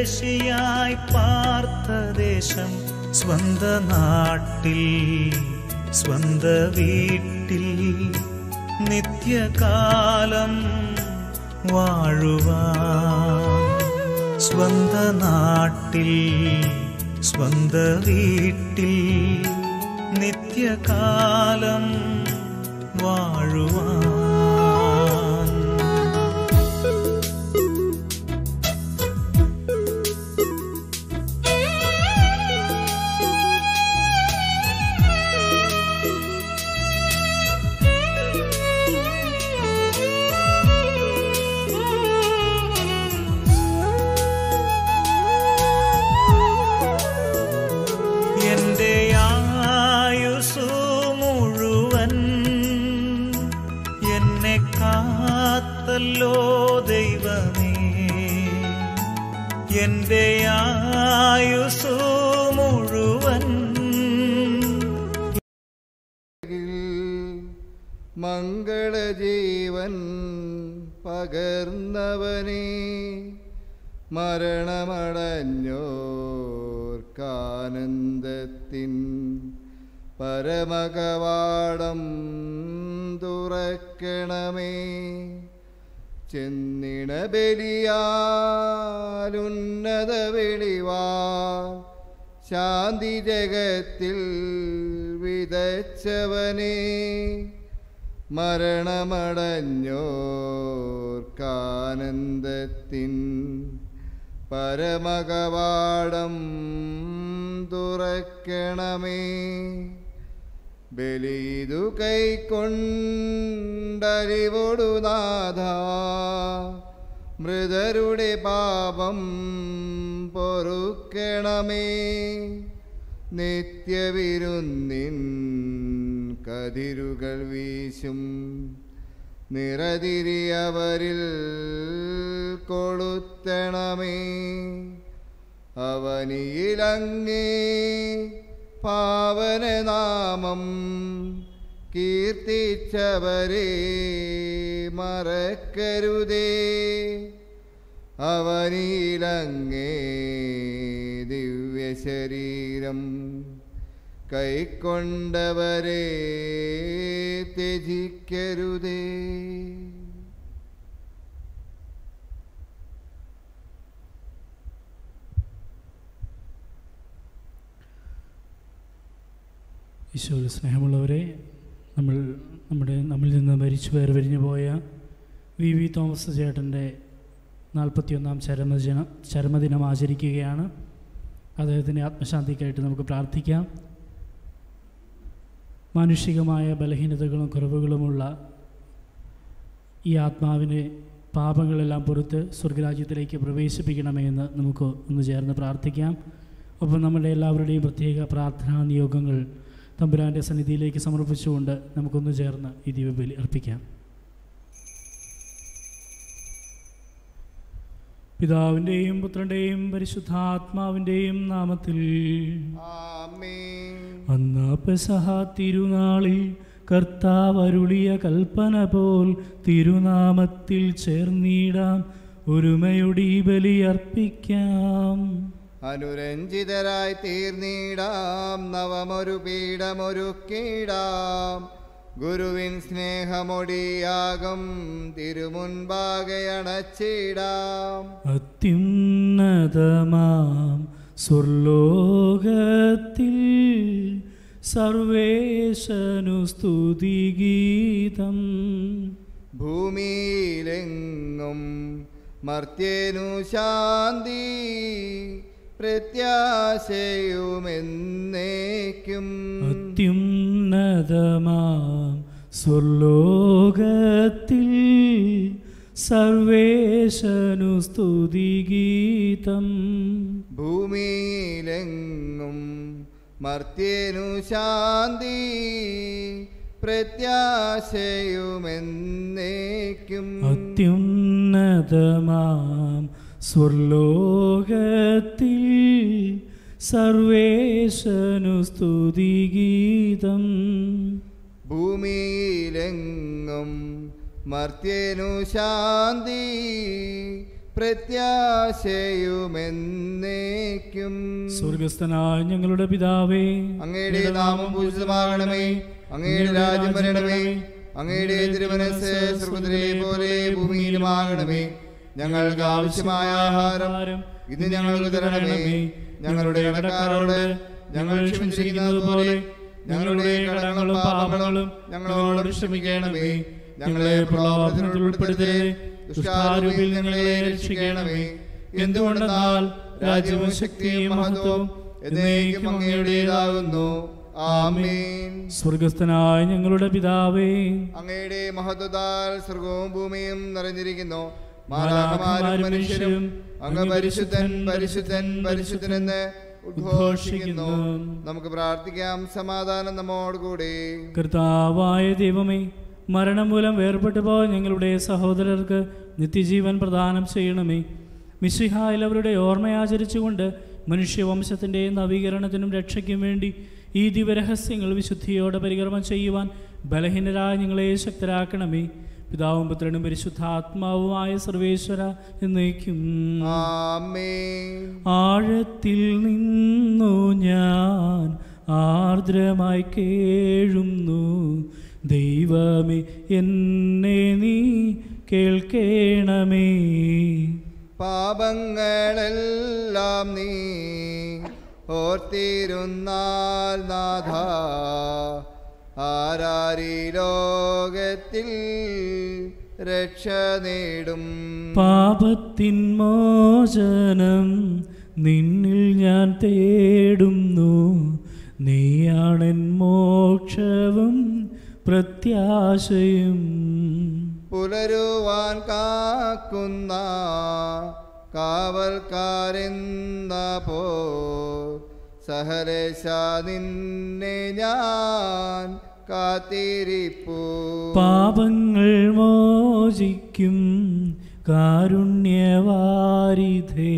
പരദേശിയായി പാർത്ത ദേശം സ്വന്ത നാട്ടിൽ സ്വന്ത വീട്ടിൽ നിത്യകാലം വാഴുവാൻ സ്വന്ത നാട്ടിൽ സ്വന്ത വീട്ടിൽ നിത്യകാലം വാഴുവാൻ. എന്റെ ആയുസ്സു മുഴുവൻ എന്നെ കാത്തല്ലോ ദൈവമേ. എന്റെ ആയുസ്സു മുഴുവൻ മംഗളജീവൻ പകർന്നവനേ, മരണമടഞ്ഞോർക്കാനന്ദത്തിൻ പരമകവാടം തുറക്കണമേ. ചെന്നിണ ബലിയാലുന്നത വെളിവാൻ ശാന്തി ജഗത്തിൽ വിതച്ചവനേ, മരണമടഞ്ഞോർക്കാനന്ദത്തിൻ പരമകവാടം തുറക്കണമേ. ബലിതു കൈക്കൊണ്ടലിവൊടു നാഥ, മൃതരുടെ പാപം പൊറുക്കണമേ. നിത്യവിരുന്നിൻ കതിരുകൾ വീശും നിറതിരിയവരിൽ കൊളുത്തണമേ. അവനിയിലങ്ങേ പാവനനാമം കീർത്തിച്ചവരെ മറക്കരുതേ. അവനിയിലങ്ങേ ദിവ്യശരീരം കൈക്കൊണ്ടവരെ ത്യജിക്കരുതേ. ഈശോയിൽ സ്നേഹമുള്ളവരെ, നമ്മിൽ നിന്ന് മരിച്ചു വേർപിരിഞ്ഞു പോയ വി തോമസ് ചേട്ടൻ്റെ 41ാം ചരമദിനം ആചരിക്കുകയാണ്. അദ്ദേഹത്തിൻ്റെ ആത്മശാന്തിക്കായിട്ട് നമുക്ക് പ്രാർത്ഥിക്കാം. മാനുഷികമായ ബലഹീനതകളും കുറവുകളുമുള്ള ഈ ആത്മാവിനെ പാപങ്ങളെല്ലാം പുറത്ത് സ്വർഗരാജ്യത്തിലേക്ക് പ്രവേശിപ്പിക്കണമേ എന്ന് നമുക്ക് ഒന്ന് ചേർന്ന് പ്രാർത്ഥിക്കാം. ഒപ്പം നമ്മുടെ എല്ലാവരുടെയും പ്രത്യേക പ്രാർത്ഥനാ നിയോഗങ്ങൾ തമ്പുരാൻ്റെ സന്നിധിയിലേക്ക് സമർപ്പിച്ചുകൊണ്ട് നമുക്കൊന്ന് ചേർന്ന് ഈ ദിവ്യബലി അർപ്പിക്കാം. പിതാവിൻ്റെയും പുത്രൻ്റെയും പരിശുദ്ധാത്മാവിൻ്റെയും നാമത്തിൽ ആമേൻ. അന്ന് പെസഹ തിരുനാളിൽ കർത്താവ് അരുളിയ കൽപ്പന പോൽ തിരുനാമത്തിൽ ചേർന്നിടാം, ഒരുമയുടെ ഈ ബലി അർപ്പിക്കാം. അനുരഞ്ജിതരായി തീർന്നിടാം, നവമൊരു പീഠമൊരുക്കിടാം. ഗുരുവിൻ സ്നേഹമൊടിയാകം തിരുമുൻപാകെ അണച്ചിടാം. അത്യുന്നതമാം സ്വർലോകത്തിൽ സർവേശനു സ്തുതിഗീതം. ഭൂമിയിലെങ്ങും മർത്യനു ശാന്തി, പ്രത്യാശയുമെന്നേക്കും. അത്യുന്നതമാം സ്വർലോകത്തിൽ സർവേശനു സ്തുതിഗീതം. ഭൂമിയിലെങ്ങും മർത്യനു ശാന്തി, പ്രത്യാശയുമെന്നേക്കും. അത്യുന്നതമാം സ്വർലോകത്തിൽ സർവേശനു സ്തുതിഗീതം. ഭൂമിയിലെങ്ങും മർത്യനു ശാന്തി, പ്രത്യാശയുമെന്നേക്കും. സ്വർഗസ്ഥനായ ഞങ്ങളുടെ പിതാവേ, അങ്ങയുടെ നാമം പൂജിതമാകണമേ. അങ്ങയുടെ രാജ്യം വരണമേ. അങ്ങയുടെ തിരുമനസ്സ് സ്വർഗ്ഗത്തിലെ പോലെ ഭൂമിയിലുമാകണമേ. ഞങ്ങൾക്ക് ആവശ്യമായ ആഹാരം ഇന്ന് ഞങ്ങൾക്ക് തരണമേ. ഞങ്ങളുടെ കടക്കാരോട് ഞങ്ങൾ ക്ഷമിച്ചിരിക്കുന്നത് പോലെ ഞങ്ങളുടെ കടങ്ങളും പാപങ്ങളും ഞങ്ങളോട് ക്ഷമിക്കണമേ. ഞങ്ങളെ പ്രലോഭനത്തിൽ ഉൾപ്പെടുത്തരുതേ, ദുഷ്ടാരൂപിയിൽ ഞങ്ങളെ രക്ഷിക്കണമേ. എന്തുകൊണ്ടെന്നാൽ രാജ്യവും ശക്തിയും മഹത്വവും എന്നേക്കും അങ്ങയുടേതാകുന്നു. ആമേൻ. സ്വർഗസ്ഥനായ ഞങ്ങളുടെ പിതാവേ, അങ്ങയുടെ മഹത്വത്താൽ സ്വർഗവും ഭൂമിയും നിറഞ്ഞിരിക്കുന്നു. മാലാഖമാരും മനുഷ്യരും അങ്ങ് പരിശുദ്ധൻ പരിശുദ്ധൻ പരിശുദ്ധനെന്ന് ഉദ്ഘോഷിക്കുന്നു. നമുക്ക് പ്രാർത്ഥിക്കാം. സമാധാനം നമ്മോടുകൂടി. കർത്താവായ ദൈവമേ, മരണം മൂലം വേർപെട്ടു പോയ ഞങ്ങളുടെ സഹോദരർക്ക് നിത്യജീവൻ പ്രദാനം ചെയ്യണമേ. മിശിഹായിൽ അവരുടെ ഓർമ്മയാചരിച്ചുകൊണ്ട് മനുഷ്യവംശത്തിൻ്റെ നവീകരണത്തിനും രക്ഷയ്ക്കും വേണ്ടി ഈ ദിവരഹസ്യങ്ങൾ വിശുദ്ധിയോടെ പരികർമ്മം ചെയ്യുവാൻ ബലഹീനരായ ഞങ്ങളെ ശക്തരാക്കണമേ. പിതാവും പുത്രനും പരിശുദ്ധാത്മാവുമായ സർവേശ്വര എന്നേക്കും ആമേൻ. ആഴത്തിൽ നിന്നു ഞാൻ ആർദ്രമായി കേഴുന്നു, ദൈവമേ എന്നെ നീ കേൾക്കേണമേ. പാപങ്ങളെല്ലാം നീ ഓർത്തിരുന്നാൽ നാഥ, ആരാരി ലോകത്തിൽ രക്ഷ നേടും. പാപത്തിൻ മോചനം നിന്നിൽ ഞാൻ തേടുന്നു, നീയാണെൻ മോക്ഷവും പ്രത്യാശയും. പുലരുവാൻ കാക്കുന്ന കാവൽക്കാരെന്ന പോ സഹലേശ നിന്നെ ഞാൻ കാത്തിരിപ്പൂ. പാപങ്ങൾ മോചിക്കും കാരുണ്യവാരിധേ,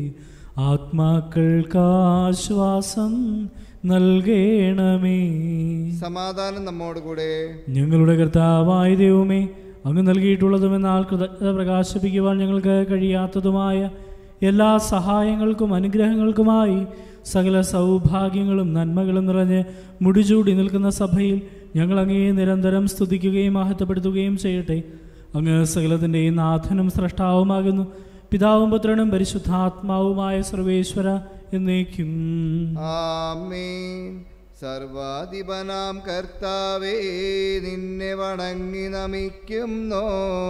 ആത്മാക്കൾക്കാശ്വാസം നൽകണമേ. സമാധാനം നമ്മോടുകൂടെ. ഞങ്ങളുടെ കർത്താവായ ദൈവമേ, അങ്ങ് നൽകിയിട്ടുള്ളതുമെന്നാൽ കൃതജ്ഞത പ്രകാശിപ്പിക്കുവാൻ ഞങ്ങൾക്ക് കഴിയാത്തതുമായ എല്ലാ സഹായങ്ങൾക്കും അനുഗ്രഹങ്ങൾക്കുമായി സകല സൗഭാഗ്യങ്ങളും നന്മകളും നിറഞ്ഞ് മുടിചൂടി നിൽക്കുന്ന സഭയിൽ ഞങ്ങൾ അങ്ങേ നിരന്തരം സ്തുതിക്കുകയും മഹത്വപ്പെടുത്തുകയും ചെയ്യട്ടെ. അങ്ങ് സകലത്തിൻ്റെയും നാഥനും സ്രഷ്ടാവുമാകുന്നു. പിതാവും പുത്രനും പരിശുദ്ധാത്മാവുമായ സർവേശ്വര എന്നേക്കും ആമേൻ. സർവാധിപനാം കർത്താവേ, നിന്നെ വണങ്ങി നമിക്കുന്നു.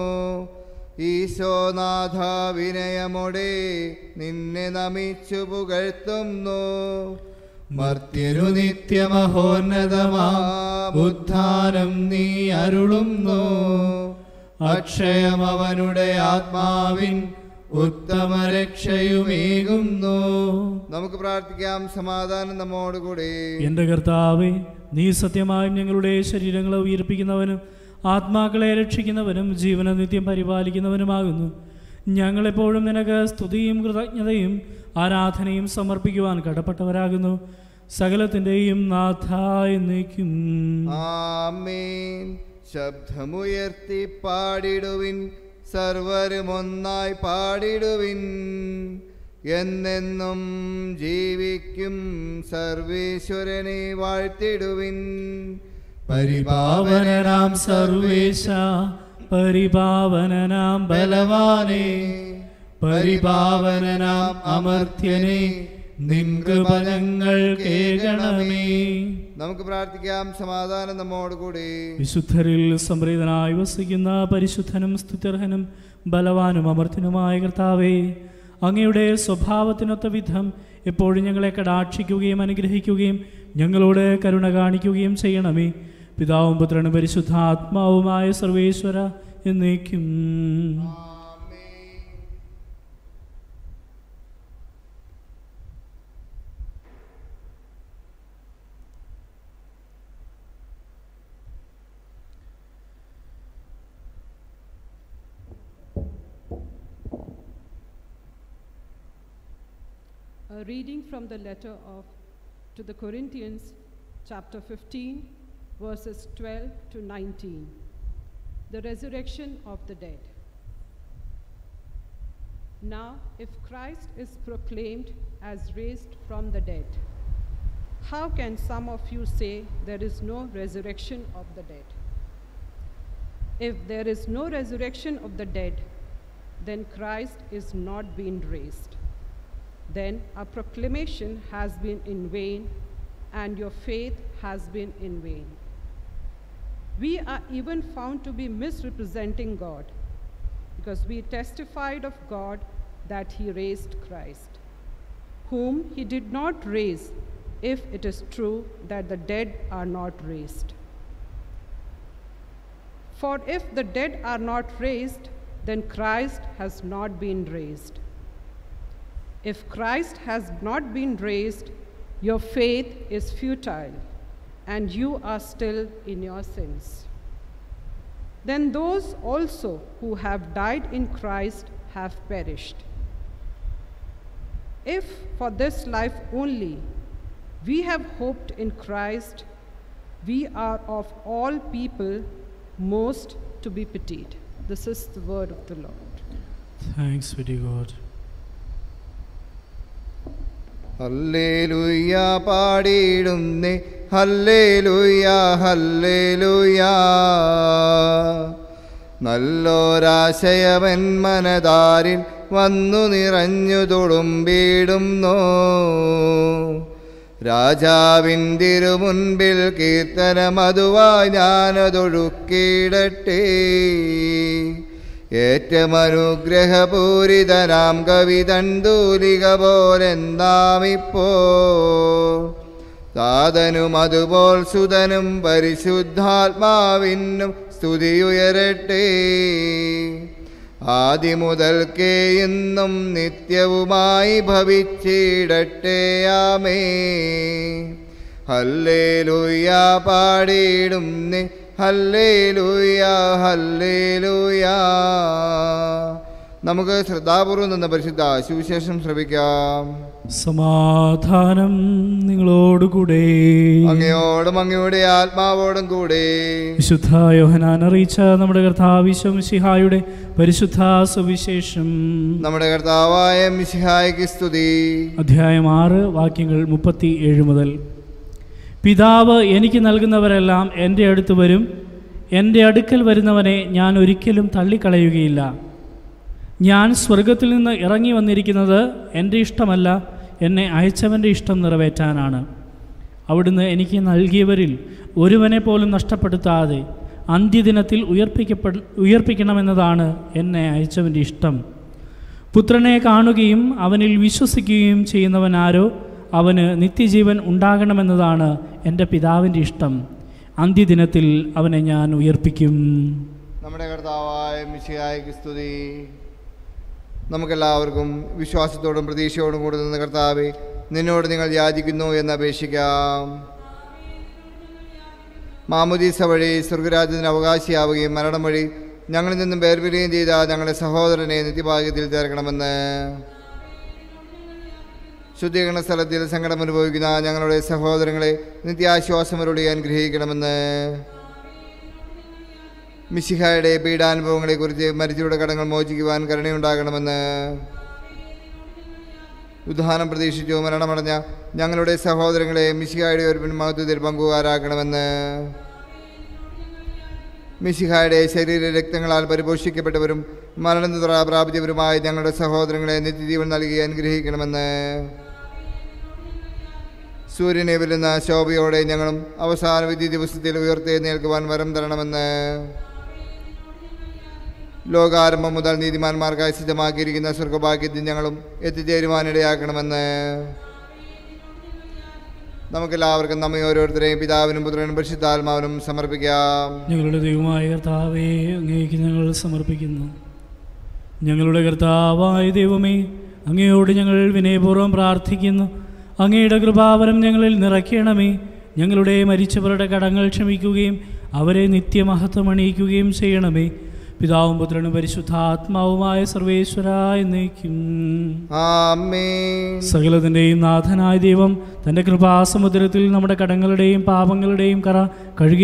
ഈശോനാഥ, വിനയമോടെ നിന്നെ നമിച്ചു പുകഴ്ത്തുന്നു. മർത്യരു നിത്യമഹോന്നതമാം ഉദ്ധാനം നീ അരുളുന്നു. അക്ഷയമവനുടെ ആത്മാവിൻ ഉത്തമ രക്ഷയുമേകുന്നു. നമുക്ക് പ്രാർത്ഥിക്കാം. സമാധാനം നമ്മോടുകൂടി. എൻ്റെ കർത്താവേ, നീ സത്യമായും ഞങ്ങളുടെ ശരീരങ്ങളെ ഉയർപ്പിക്കുന്നവനും ആത്മാക്കളെ രക്ഷിക്കുന്നവനും ജീവനെ നിത്യം പരിപാലിക്കുന്നവനുമാകുന്നു. ഞങ്ങളെപ്പോഴും നിനക്ക് സ്തുതിയും കൃതജ്ഞതയും ആരാധനയും സമർപ്പിക്കുവാൻ കടപ്പെട്ടവരാകുന്നു. സകലത്തിൻ്റെയും നാഥ എന്നേക്കും ആമേൻ. ശബ്ദമുയർത്തി പാടിടുവിൻ, സർവരും ഒന്നായി പാടിടുവിൻ. എന്നെന്നും ജീവിക്കും സർവേശ്വരനെ വാഴ്ത്തിടുവിൻ. പരിപാവനനാം സർവേശ, പരിപാവനനാം ബലവാനേ, പരിപാവനനാം അമർത്യനെ, നിൻ കൃപ ഞങ്ങൾ കേൾക്കണമേ. നമുക്ക് പ്രാർത്ഥിക്കാം. സമാധാനം നമ്മോടുകൂടി. വിശുദ്ധരിൽ സംപ്രീതനായി വസിക്കുന്ന പരിശുദ്ധനും സ്തുത്യർഹനും ബലവാനും അമർത്യനുമായ കർത്താവേ, അങ്ങയുടെ സ്വഭാവത്തിനൊത്ത വിധം എപ്പോഴും ഞങ്ങളെ കടാക്ഷിക്കുകയും അനുഗ്രഹിക്കുകയും ഞങ്ങളോട് കരുണ കാണിക്കുകയും ചെയ്യണമേ. പിതാവും പുത്രനും പരിശുദ്ധാത്മാവുമായ സർവേശ്വര എന്നേക്കും A reading from the letter to the Corinthians, chapter 15, verses 12 to 19. The resurrection of the dead. Now, if Christ is proclaimed as raised from the dead, how can some of you say there is no resurrection of the dead? If there is no resurrection of the dead, then Christ is not being raised. Then our proclamation has been in vain, and your faith has been in vain. We are even found to be misrepresenting God, because we testified of God that he raised Christ, whom he did not raise, if it is true that the dead are not raised. For if the dead are not raised, then Christ has not been raised. If Christ has not been raised, your faith is futile, and you are still in your sins. Then those also who have died in Christ have perished. If for this life only we have hoped in Christ, we are of all people most to be pitied. This is the word of the Lord. Thanks be to God. ഹല്ലേലൂയ പാടിയിടുന്നേ, ഹല്ലേലൂയ ഹല്ലേലൂയ. നല്ലൊരാശയവൻ മനതാരിൽ വന്നു നിറഞ്ഞു തുളുമ്പിടുന്നു. രാജാവിൻ തിരുമുൻപിൽ കീർത്തനമതുവായി ഞാനതൊഴുക്കിയിടട്ടെ. ഏറ്റമനുഗ്രഹപൂരിതനാം കവി തണ്ടൂലിക പോലെന്താമിപ്പോ. താതനും അതുപോൽ സുതനും പരിശുദ്ധാത്മാവിനും സ്തുതിയുയരട്ടെ. ആദിമുതൽക്കേ ഇന്നും നിത്യവുമായി ഭവിച്ചിടട്ടെ. ആമേൻ. ഹല്ലേലൂയ പാടിയിടുന്നേ, ഹല്ലേലൂയ ഹല്ലേലൂയ. നമുക്ക് ശ്രദ്ധാപൂർവം നിന്ന് പരിശുദ്ധ സുവിശേഷം ശ്രവിക്കാം. സമാധാനം നിങ്ങളോടുകൂടെ, അങ്ങയോടും അങ്ങയുടെ ആത്മാവോടും കൂടെ. വിശുദ്ധ യോഹന്നാൻ അറിയിച്ച നമ്മുടെ കർത്താവ് ഈശോ മിശിഹായുടെ പരിശുദ്ധ സുവിശേഷം. നമ്മുടെ കർത്താവായ മിശിഹായ്ക്ക് സ്തുതി. അധ്യായം 6 വാക്യങ്ങൾ 37 മുതൽ. പിതാവ് എനിക്ക് നൽകുന്നവരെല്ലാം എൻ്റെ അടുത്ത് വരും, എൻ്റെ അടുക്കൽ വരുന്നവനെ ഞാൻ ഒരിക്കലും തള്ളിക്കളയുകയില്ല. ഞാൻ സ്വർഗത്തിൽ നിന്ന് ഇറങ്ങി വന്നിരിക്കുന്നത് എൻ്റെ ഇഷ്ടമല്ല, എന്നെ അയച്ചവൻ്റെ ഇഷ്ടം നിറവേറ്റാനാണ്. അവിടുന്ന് എനിക്ക് നൽകിയവരിൽ ഒരുവനെ പോലും നഷ്ടപ്പെടുത്താതെ അന്ത്യദിനത്തിൽ ഉയർപ്പിക്കണമെന്നതാണ് എന്നെ അയച്ചവൻ്റെ ഇഷ്ടം. പുത്രനെ കാണുകയും അവനിൽ വിശ്വസിക്കുകയും ചെയ്യുന്നവനാരോ അവന് നിത്യജീവൻ ഉണ്ടാകണമെന്നതാണ് എൻ്റെ പിതാവിൻ്റെ ഇഷ്ടം. അന്ത്യദിനത്തിൽ അവനെ ഞാൻ ഉയർപ്പിക്കും. നമ്മുടെ കർത്താവായ മിശിഹായ്ക്ക് സ്തുതി. നമുക്കെല്ലാവർക്കും വിശ്വാസത്തോടും പ്രതീക്ഷയോടും കൂടി നിന്ന് കർത്താവേ, നിന്നോട് നിങ്ങൾ യാചിക്കുന്നു എന്ന് അപേക്ഷിക്കാം. മാമുദീസ വഴി സ്വർഗരാജ്യത്തിന് അവകാശിയാവുകയും മരണം വഴി ഞങ്ങളിൽ നിന്നും വേർപിരിയുകയും ചെയ്ത ഞങ്ങളുടെ സഹോദരനെ നിത്യഭാഗ്യത്തിൽ ചേർക്കണമെന്ന്. ശുദ്ധീകരണ സ്ഥലത്തിൽ സങ്കടം അനുഭവിക്കുന്ന ഞങ്ങളുടെ സഹോദരങ്ങളെ നിത്യാശ്വാസമരുളി അനുഗ്രഹിക്കണമെന്ന്. മിശിഹായുടെ പീഡാനുഭവങ്ങളെക്കുറിച്ച് മരിച്ചവരുടെ കടങ്ങൾ മോചിക്കുവാൻ കരുണയുണ്ടാകണമെന്ന്. ഉദ്ധാനം പ്രതീക്ഷിച്ചു മരണമടഞ്ഞ ഞങ്ങളുടെ സഹോദരങ്ങളെ മിശിഹായുടെ ഒരു മഹത്വത്തിൽ പങ്കുകാരാക്കണമെന്ന്. മിശിഹായുടെ ശരീര രക്തങ്ങളാൽ പരിപോഷിക്കപ്പെട്ടവരും മരണനിദ്ര പ്രാപിച്ചവരുമായ ഞങ്ങളുടെ സഹോദരങ്ങളെ നിത്യജീവൻ നൽകി അനുഗ്രഹിക്കണമെന്ന്. സൂര്യനെ വെല്ലുന്ന ശോഭയോടെ ഞങ്ങളും അവസാന വിധി ദിവസത്തിൽ ഉയർത്തെഴുന്നേൽക്കുവാൻ വരം തരണമെന്ന്. ലോകാരംഭം മുതൽ നീതിമാന്മാർക്കായി സിദ്ധമാക്കിയിരിക്കുന്ന സ്വർഗഭാഗ്യത്തിൽ ഞങ്ങളും എത്തിച്ചേരുവാനിടയാക്കണമെന്ന്. നമുക്കെല്ലാവർക്കും നമ്മെ ഓരോരുത്തരെയും പിതാവിനും പുത്രനും പരിശുദ്ധാത്മാവിനും സമർപ്പിക്കാം. ഞങ്ങളുടെ ദൈവമായ കർത്താവേ, അങ്ങേക്ക് ഞങ്ങൾ സമർപ്പിക്കുന്നു. ഞങ്ങളുടെ കർത്താവായ ദൈവമേ, അങ്ങയോട് ഞങ്ങൾ വിനയപൂർവ്വം പ്രാർത്ഥിക്കുന്നു. അങ്ങയുടെ കൃപാവരം ഞങ്ങളിൽ നിറയ്ക്കണമേ. ഞങ്ങളുടെ മരിച്ചവരുടെ കടങ്ങൾ ക്ഷമിക്കുകയും അവരെ നിത്യമഹത്വം അണിയിക്കുകയും ചെയ്യണമേ. പിതാവും പുത്രനും പരിശുദ്ധാത്മാവുമായ സർവേശ്വരായ എന്നേക്കും ആമേൻ. സകലത്തിൻ്റെയും നാഥനായ ദൈവം തൻ്റെ കൃപാസമുദ്രത്തിൽ നമ്മുടെ കടങ്ങളുടെയും പാപങ്ങളുടെയും കറ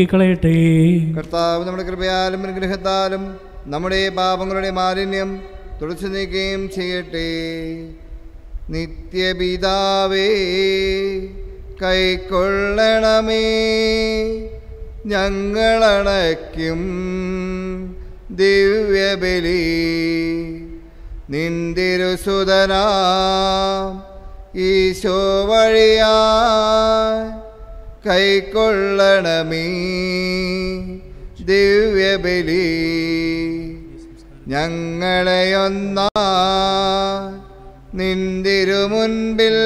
കഴുകിക്കളയട്ടെ. കർത്താവ് നമ്മുടെ കൃപയാലും അനുഗ്രഹത്താലും നമ്മുടെ പാപങ്ങളുടെ മാലിന്യം തുടച്ചു നീക്കുകയും ചെയ്യട്ടെ. നിത്യപിതാവേ, കൈക്കൊള്ളണമേ ഞങ്ങളണയ്ക്കും ദിവ്യബലി. നിന്തിരുസുതനാം ഈശോ വഴിയായി കൈക്കൊള്ളണമേ ദിവ്യബലി. ഞങ്ങളെയൊന്നാ നിന്തിരുമുൻപിൽ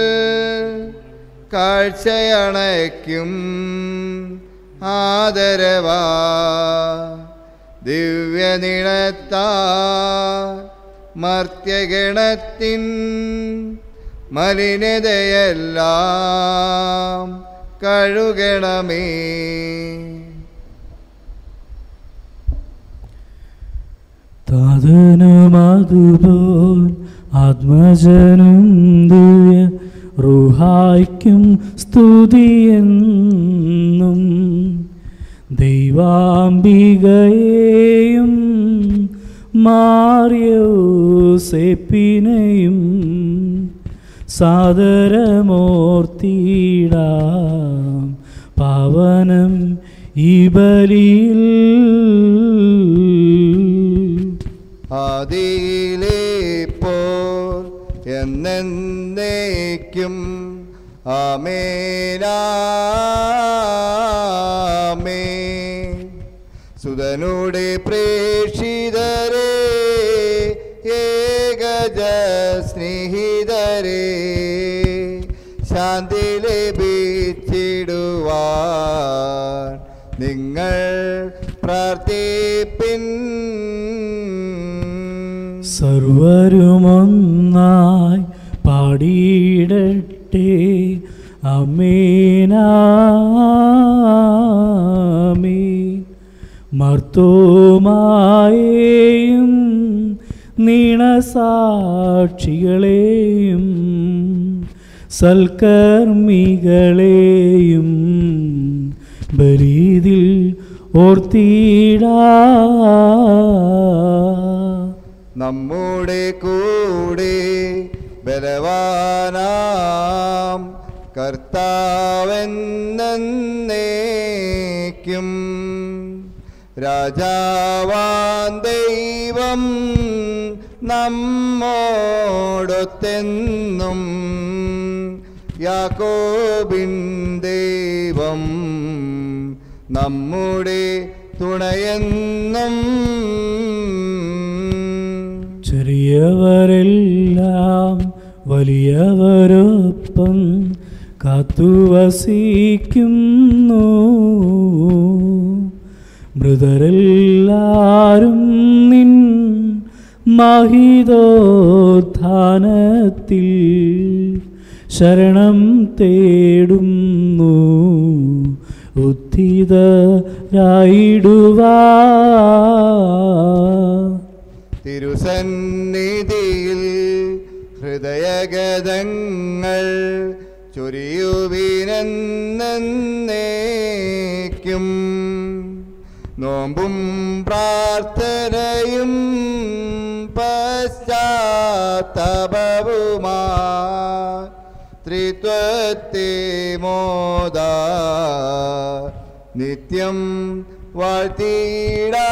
കാഴ്ചയണയ്ക്കും ആദരവാ. ദിവ്യനിഴത്താ മർത്യഗണത്തിൻ മലിനതയെല്ലാം കഴുകണമേ. താതനുമതുപോൽ ആത്മജനും ദിവ്യ റൂഹായ്ക്കും സ്തുതിയെന്നും ദൈവാംബികയെയും മാറിയോസേപ്പിനെയും സാദരമോർത്തിടാം പാവനം ഈ ബലിയിൽ. ആദിയിലെപ്പോൾ എന്നേക്കും ആമേനാമേൻ. സുതനുടെ പ്രേക്ഷിതരേ, ഏകജ സ്നേഹിതരേ, ശാന്തി ലഭിച്ചിടുവാൻ നിങ്ങൾ പ്രാർത്ഥിപ്പിൻ. സർവരുമൊന്നായി പാടിയിടട്ടെ ആമേനാമേൻ. മർത്തോമായെയും നീണസാക്ഷികളെയും സൽക്കർമ്മികളെയും ബലിയിൽ ഓർത്തിടാ. നമ്മുടെ കൂടെ ബലവാനാം കർത്താവെന്നേക്കും. രാജാവാൻ ദൈവം നമ്മോടൊത്തെന്നും. യാക്കോബിൻ ദൈവം നമ്മുടെ തുണയെന്നും. ചെറിയവരെല്ലാം വലിയവരൊപ്പം കാത്തുവസിക്കുന്നു. മൃതരെല്ലാരും നിൻ മഹിതോത്ഥാനത്തിൽ ശരണം തേടുന്നു. ഉദ്ധിതരായിടുവാ. തിരുസന്നിധിയിൽ ഹൃദയഗതങ്ങൾ ചൊരിയുവിനെന്നേക്കും. നോമ്പും പ്രാർത്ഥനയും പശ്ചാത്തപവുമാ ത്രിത്വത്തെ മോദാ നിത്യം വാഴ്ത്തിടാ.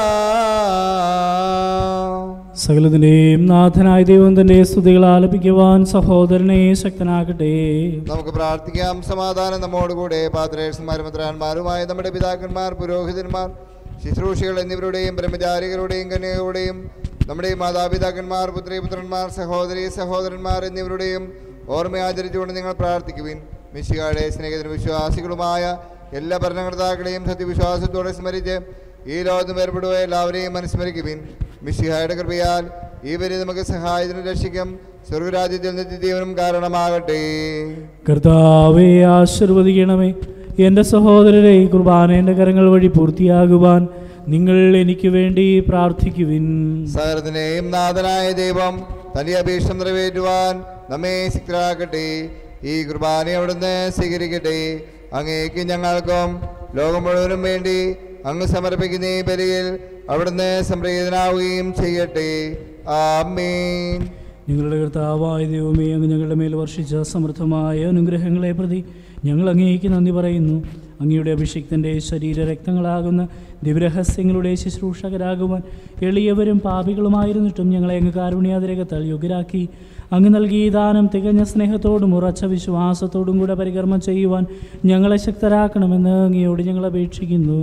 സകലത്തിൻ്റെയും നാഥനായ ദൈവം തൻ്റെ സ്തുതികൾ ആലപിക്കുവാൻ സഹോദരനെ ശക്തനാകട്ടെ. നമുക്ക് പ്രാർത്ഥിക്കാം. സമാധാനം നമ്മോടുകൂടെ. പാത്രേഷന്മാരും മെത്രാന്മാരുമായ നമ്മുടെ പിതാക്കന്മാർ, പുരോഹിതന്മാർ, ശുശ്രൂഷികൾ എന്നിവരുടെയും ബ്രഹ്മചാരികളുടെയും കന്യകളുടെയും നമ്മുടെ മാതാപിതാക്കന്മാർ, പുത്രിപുത്രന്മാർ, സഹോദരി സഹോദരന്മാർ എന്നിവരുടെയും ഓർമ്മ ആചരിച്ചുകൊണ്ട് നിങ്ങൾ പ്രാർത്ഥിക്കുവിൻ. മിശിഹായുടെ സ്നേഹിതരും വിശ്വാസികളുമായ എല്ലാ ഭരണകർത്താക്കളെയും സത്യവിശ്വാസത്തോടെ സ്മരിച്ച് ഈ ലോകത്ത് ഏർപ്പെടുക എല്ലാവരെയും അനുസ്മരിക്കുവിൻ. മിശിഹായുടെ കൃപയാൽ ഇവരെ നമുക്ക് സഹായത്തിനും രക്ഷിക്കും സ്വർഗരാജ്യത്തിൽ നിത്യജീവനും കാരണമാകട്ടെ. കർത്താവേ ആശീർവദിക്കണമേ. എൻ്റെ സഹോദരരെ, കുർബാന എൻ്റെ കരങ്ങൾ വഴി പൂർത്തിയാകുവാൻ നിങ്ങൾ എനിക്ക് വേണ്ടി പ്രാർത്ഥിക്കുവിൻ. സകലത്തിനെയും നാഥനായ ദൈവം തന്റെ അപേക്ഷ നിറവേറ്റുവാൻ നമ്മെ ശക്തരാക്കട്ടെ. ഈ കുർബാന അവിടുന്ന് സ്വീകരിക്കട്ടെ. അങ്ങേക്ക് ഞങ്ങൾക്കും ലോകം മുഴുവനും വേണ്ടി അങ്ങ് സമർപ്പിക്കുന്ന ഈ ബലിയിൽ അവിടുന്ന് സംപ്രീതനാവുകയും ചെയ്യട്ടെ. ആമേൻ. ഞങ്ങളുടെ കർത്താവായ ദൈവമേ, അങ്ങ് ഞങ്ങളുടെ മേൽ വർഷിച്ച സമൃദ്ധമായ അനുഗ്രഹങ്ങളെ പ്രതി ഞങ്ങൾ അങ്ങേക്ക് നന്ദി പറയുന്നു. അങ്ങയുടെ അഭിഷിക്തൻ്റെ ശരീരരക്തങ്ങളാകുന്ന ദിവ്യരഹസ്യങ്ങളുടെ ശുശ്രൂഷകരാകുവാൻ എളിയവരും പാപികളുമായിരുന്നിട്ടും ഞങ്ങളെ അങ്ങ് കാരുണ്യാതിരകത്താൽ യോഗ്യരാക്കി. അങ്ങ് നൽകിയ ദാനം തികഞ്ഞ സ്നേഹത്തോടും ഉറച്ച വിശ്വാസത്തോടും കൂടെ പരികർമ്മം ചെയ്യുവാൻ ഞങ്ങളെ ശക്തരാക്കണമെന്ന് അങ്ങയോട് ഞങ്ങൾ അപേക്ഷിക്കുന്നു.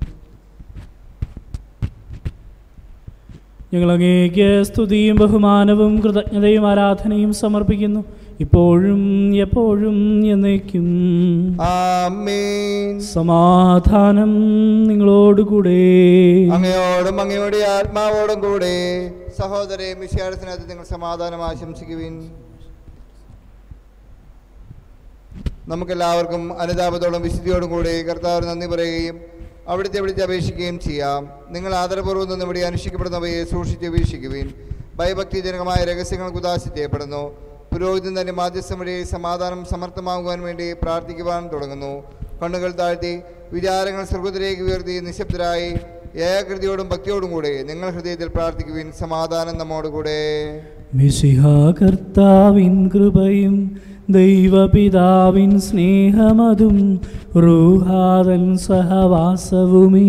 ഞങ്ങൾ അങ്ങേക്ക് സ്തുതിയും ബഹുമാനവും കൃതജ്ഞതയും ആരാധനയും സമർപ്പിക്കുന്നു, ഇപ്പോഴും എപ്പോഴും എന്നേക്കും. ആമേൻ. സമാധാനം നിങ്ങളോടുകൂടെ. അങ്ങയോടും അങ്ങയുടെ ആത്മാവോടും കൂടെ. സഹോദരേ, മിശിഹായുടെ സ്നേഹത്തിൽ നിങ്ങൾ സമാധാനം ആശംസിക്കുവിൻ. നമുക്കെല്ലാവർക്കും അനുതാപത്തോടും വിശുദ്ധിയോടും കൂടെ കർത്താവിന് നന്ദി പറയുകയും അവിടുത്തെ വിളിച്ച് അപേക്ഷിക്കുകയും ചെയ്യാം. നിങ്ങൾ ആദരപൂർവ്വം നിന്ന് ഇവിടെ അനുഷ്ഠിക്കപ്പെടുന്നവയെ സൂക്ഷിച്ച് വീക്ഷിക്കുവിൻ. ഭയഭക്തിജനകമായ രഹസ്യങ്ങൾക്ക് ഉദാസി ചെയ്യപ്പെടുന്നു. പുരോഹിതൻ തന്റെ മാധ്യസ്ഥം വഴി സമാധാനം സമർത്ഥമാകുവാൻ വേണ്ടി പ്രാർത്ഥിക്കുവാൻ തുടങ്ങുന്നു. കണ്ണുകൾ താഴ്ത്തി വിചാരങ്ങൾ സ്വർഗ്ഗത്തിലേക്ക് ഉയർത്തി നിശബ്ദരായി ഏകകൃതിയോടും ഭക്തിയോടും കൂടെ നിങ്ങൾ ഹൃദയത്തിൽ പ്രാർത്ഥിക്കുവിൻ. സമാധാനം നമ്മോടുകൂടെ. മിശിഹാ കർത്താവിൻ കൃപയും ദൈവപിതാവിൻ സ്നേഹമതും റൂഹാദൻ സഹവാസവുമീ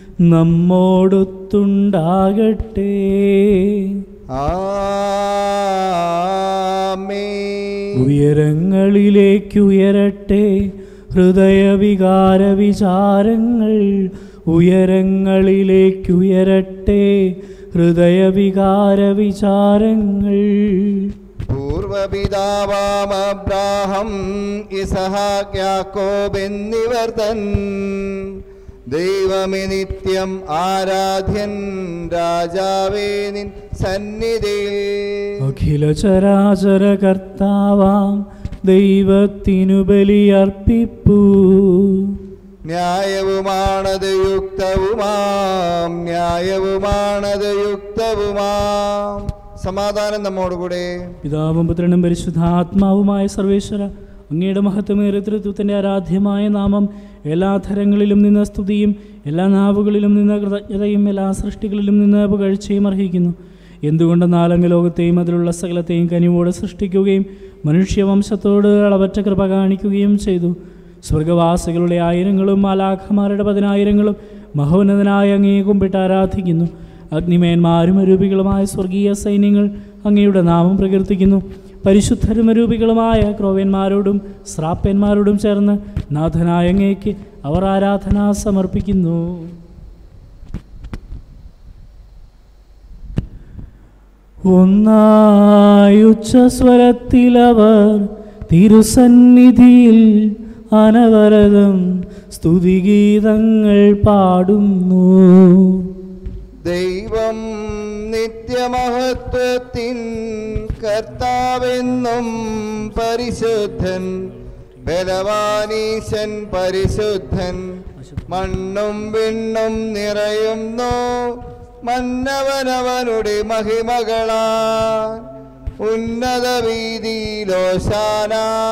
നമ്മോടൊത്തുണ്ടാകട്ടെ. ഉയരങ്ങളിലേക്കുയരട്ടെ ഹൃദയവികാര വിചാരങ്ങൾ, ഉയരങ്ങളിലേക്കുയരട്ടെ ഹൃദയവികാര വിചാരങ്ങൾ. പൂർവപിതാവാം അബ്രാഹം, ഇസഹാക്ക്, യാക്കോബ് എന്നിവർ തൻ ദൈവമേ നിത്യം ആരാധ്യൻ, രാജാവേ നിൻ സന്നിധിയിൽ. അഖില ചരാചര കർത്താവാം ദൈവത്തിനു ബലിയർപ്പിപ്പൂ. ന്യായവുമാണത് യുക്തവുമാം, ന്യായവുമാണത് യുക്തവുമാം. സമാധാനം നമ്മോടുകൂടെ. പിതാവും പുത്രനും പരിശുദ്ധാത്മാവുമായ സർവേശ്വര, അങ്ങയുടെ മഹത്വമേറിയ തൃത്വത്തിൻ്റെ ആരാധ്യമായ നാമം എല്ലാ ധരങ്ങളിലും നിന്ന് സ്തുതിയും എല്ലാ നാവുകളിലും നിന്ന് കൃതജ്ഞതയും എല്ലാ സൃഷ്ടികളിലും നിന്ന് പുകഴ്ചയും അർഹിക്കുന്നു. എന്തുകൊണ്ടെന്നാൽ അങ്ങ് ലോകത്തെയും അതിലുള്ള സകലത്തെയും കനിവോടെ സൃഷ്ടിക്കുകയും മനുഷ്യവംശത്തോട് അളവറ്റ കൃപ കാണിക്കുകയും ചെയ്തു. സ്വർഗവാസികളുടെ ആയിരങ്ങളും മാലാഖമാരുടെ 10,000 മഹോന്നതനായ അങ്ങയെ കുമ്പിട്ട് ആരാധിക്കുന്നു. അഗ്നിമേന്മാരും അരൂപികളുമായ സ്വർഗീയ സൈന്യങ്ങൾ അങ്ങയുടെ നാമം പ്രകീർത്തിക്കുന്നു. പരിശുദ്ധരും അരൂപികളുമായ ക്രോവ്യന്മാരോടും ശ്രാപ്യന്മാരോടും ചേർന്ന് നാഥനായ അങ്ങേക്ക് അവർ ആരാധന സമർപ്പിക്കുന്നു. ഒന്നായി ഉച്ചസ്വരത്തിലവർ തിരുസന്നിധിയിൽ അനവരതം സ്തുതിഗീതങ്ങൾ പാടുന്നു. ദൈവം നിത്യമഹത്വത്തിൻ കർത്താവെന്നും പരിശുദ്ധൻ, ബലവാനീശൻ പരിശുദ്ധൻ. മണ്ണും വിണ്ണും നിറയുന്നു മന്നവനവനുടെ മഹിമകളാ. ഉന്നത വീതിയിലോശാന,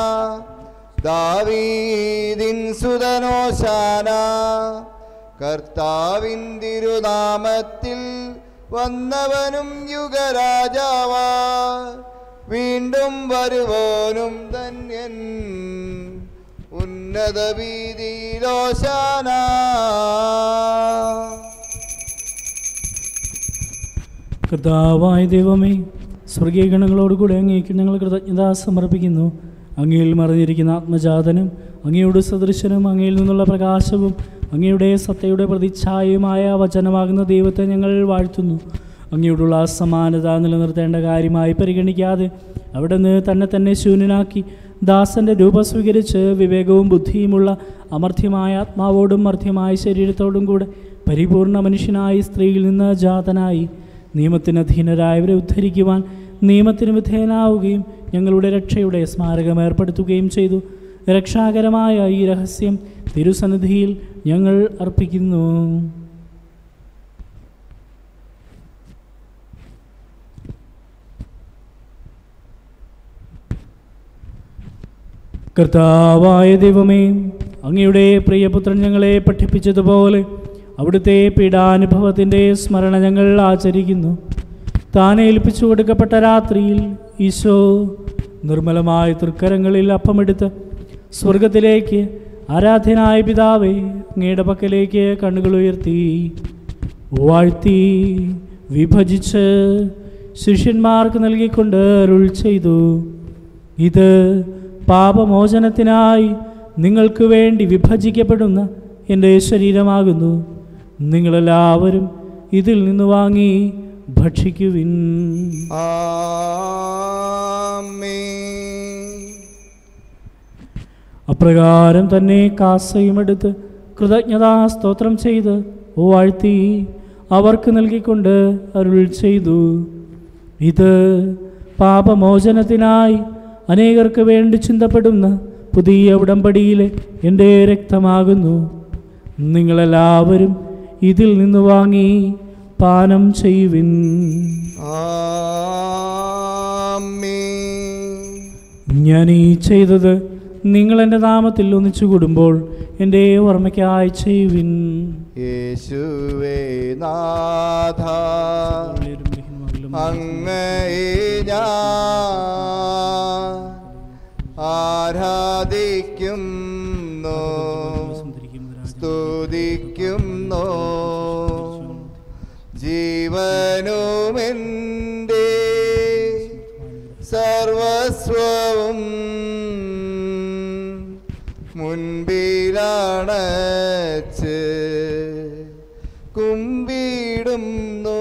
ദാവീദിൻ സുതനോശാന. കർത്താവിൻ തിരുനാമത്തിൽ വന്നവനും യുഗരാജാവാ, വീണ്ടും വരുവോനും ധന്യൻ. ഉന്നത വീതിയിലോശാന. കർത്താവായ ദൈവമേ, സ്വർഗീയ ഗണങ്ങളോടുകൂടെ അങ്ങേക്ക് ഞങ്ങൾ കൃതജ്ഞത സമർപ്പിക്കുന്നു. അങ്ങയിൽ മറിഞ്ഞിരിക്കുന്ന ആത്മജാതനും അങ്ങയുടെ സദൃശനും അങ്ങയിൽ നിന്നുള്ള പ്രകാശവും അങ്ങയുടെ സത്തയുടെ പ്രതിച്ഛായയുമായ വചനമാകുന്ന ദൈവത്തെ ഞങ്ങൾ വാഴ്ത്തുന്നു. അങ്ങയോടുള്ള സമാനത നിലനിർത്തേണ്ട കാര്യമായി പരിഗണിക്കാതെ അവിടുന്ന് തന്നെ ശൂന്യനാക്കി ദാസന്റെ രൂപം സ്വീകരിച്ച് വിവേകവും ബുദ്ധിയുമുള്ള അമർത്യമായ ആത്മാവോടും മർത്യമായ ശരീരത്തോടും കൂടെ പരിപൂർണ മനുഷ്യനായി സ്ത്രീയിൽ നിന്ന് ജാതനായി നിയമത്തിന് അധീനരായവരെ ഉദ്ധരിക്കുവാൻ നിയമത്തിന് വിധേയനാവുകയും ഞങ്ങളുടെ രക്ഷയുടെ സ്മാരകം ഏർപ്പെടുത്തുകയും ചെയ്തു. രക്ഷാകരമായ ഈ രഹസ്യം തിരുസന്നിധിയിൽ ഞങ്ങൾ അർപ്പിക്കുന്നു. കർത്താവായ ദൈവമേ, അങ്ങയുടെ പ്രിയപുത്രൻ ഞങ്ങളെ പഠിപ്പിച്ചതുപോലെ അവിടുത്തെ പീഡാനുഭവത്തിൻ്റെ സ്മരണ ഞങ്ങൾ ആചരിക്കുന്നു. താൻ ഏൽപ്പിച്ചു കൊടുക്കപ്പെട്ട രാത്രിയിൽ ഈശോ നിർമ്മലമായ തൃക്കരങ്ങളിൽ അപ്പമെടുത്ത് സ്വർഗത്തിലേക്ക് ആരാധ്യനായ പിതാവേ, അങ്ങയുടെ പക്കലേക്ക് കണ്ണുകൾ ഉയർത്തി വാഴ്ത്തി വിഭജിച്ച് ശിഷ്യന്മാർക്ക് നൽകിക്കൊണ്ട് അരുൾ ചെയ്തു, ഇത് പാപമോചനത്തിനായി നിങ്ങൾക്ക് വേണ്ടി വിഭജിക്കപ്പെടുന്ന എൻ്റെ ശരീരമാകുന്നു. നിങ്ങളെല്ലാവരും ഇതിൽ നിന്ന് വാങ്ങി ഭക്ഷിക്കുവിൻ. അപ്രകാരം തന്നെ കാസയുമെടുത്ത് കൃതജ്ഞതാ സ്തോത്രം ചെയ്ത് വാഴ്ത്തി അവർക്ക് നൽകിക്കൊണ്ട് അരുൾ ചെയ്തു, ഇത് പാപമോചനത്തിനായി അനേകർക്ക് വേണ്ടി ചിന്തപ്പെടുന്ന പുതിയ ഉടമ്പടിയിലെ എൻ്റെ രക്തമാകുന്നു. നിങ്ങളെല്ലാവരും ഇതിൽ നിന്ന് വാങ്ങി പാനം ചെയ്യുവിൻ. ഞാൻ ഈ ചെയ്തത് നിങ്ങൾ എൻ്റെ നാമത്തിൽ ഒന്നിച്ചു കൂടുമ്പോൾ എൻ്റെ ഓർമ്മയ്ക്കായി ചെയ്യുവിൻ. യേശുവേ നാഥ, അങ്ങയെ ഞാൻ ആരാധിക്കുന്നു, സ്തുതിക്കുന്നു. ജീവനുമെൻ്റെ സർവസ്വവും മുൻപിലാണച്ച് കുമ്പിടുന്നു.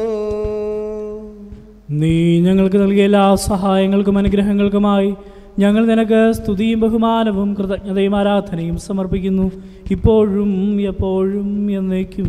നീ ഞങ്ങൾക്ക് നൽകിയ എല്ലാ സഹായങ്ങൾക്കും അനുഗ്രഹങ്ങൾക്കുമായി ഞങ്ങൾ നിനക്ക് സ്തുതിയും ബഹുമാനവും കൃതജ്ഞതയും ആരാധനയും സമർപ്പിക്കുന്നു, ഇപ്പോഴും എപ്പോഴും എന്നേക്കും.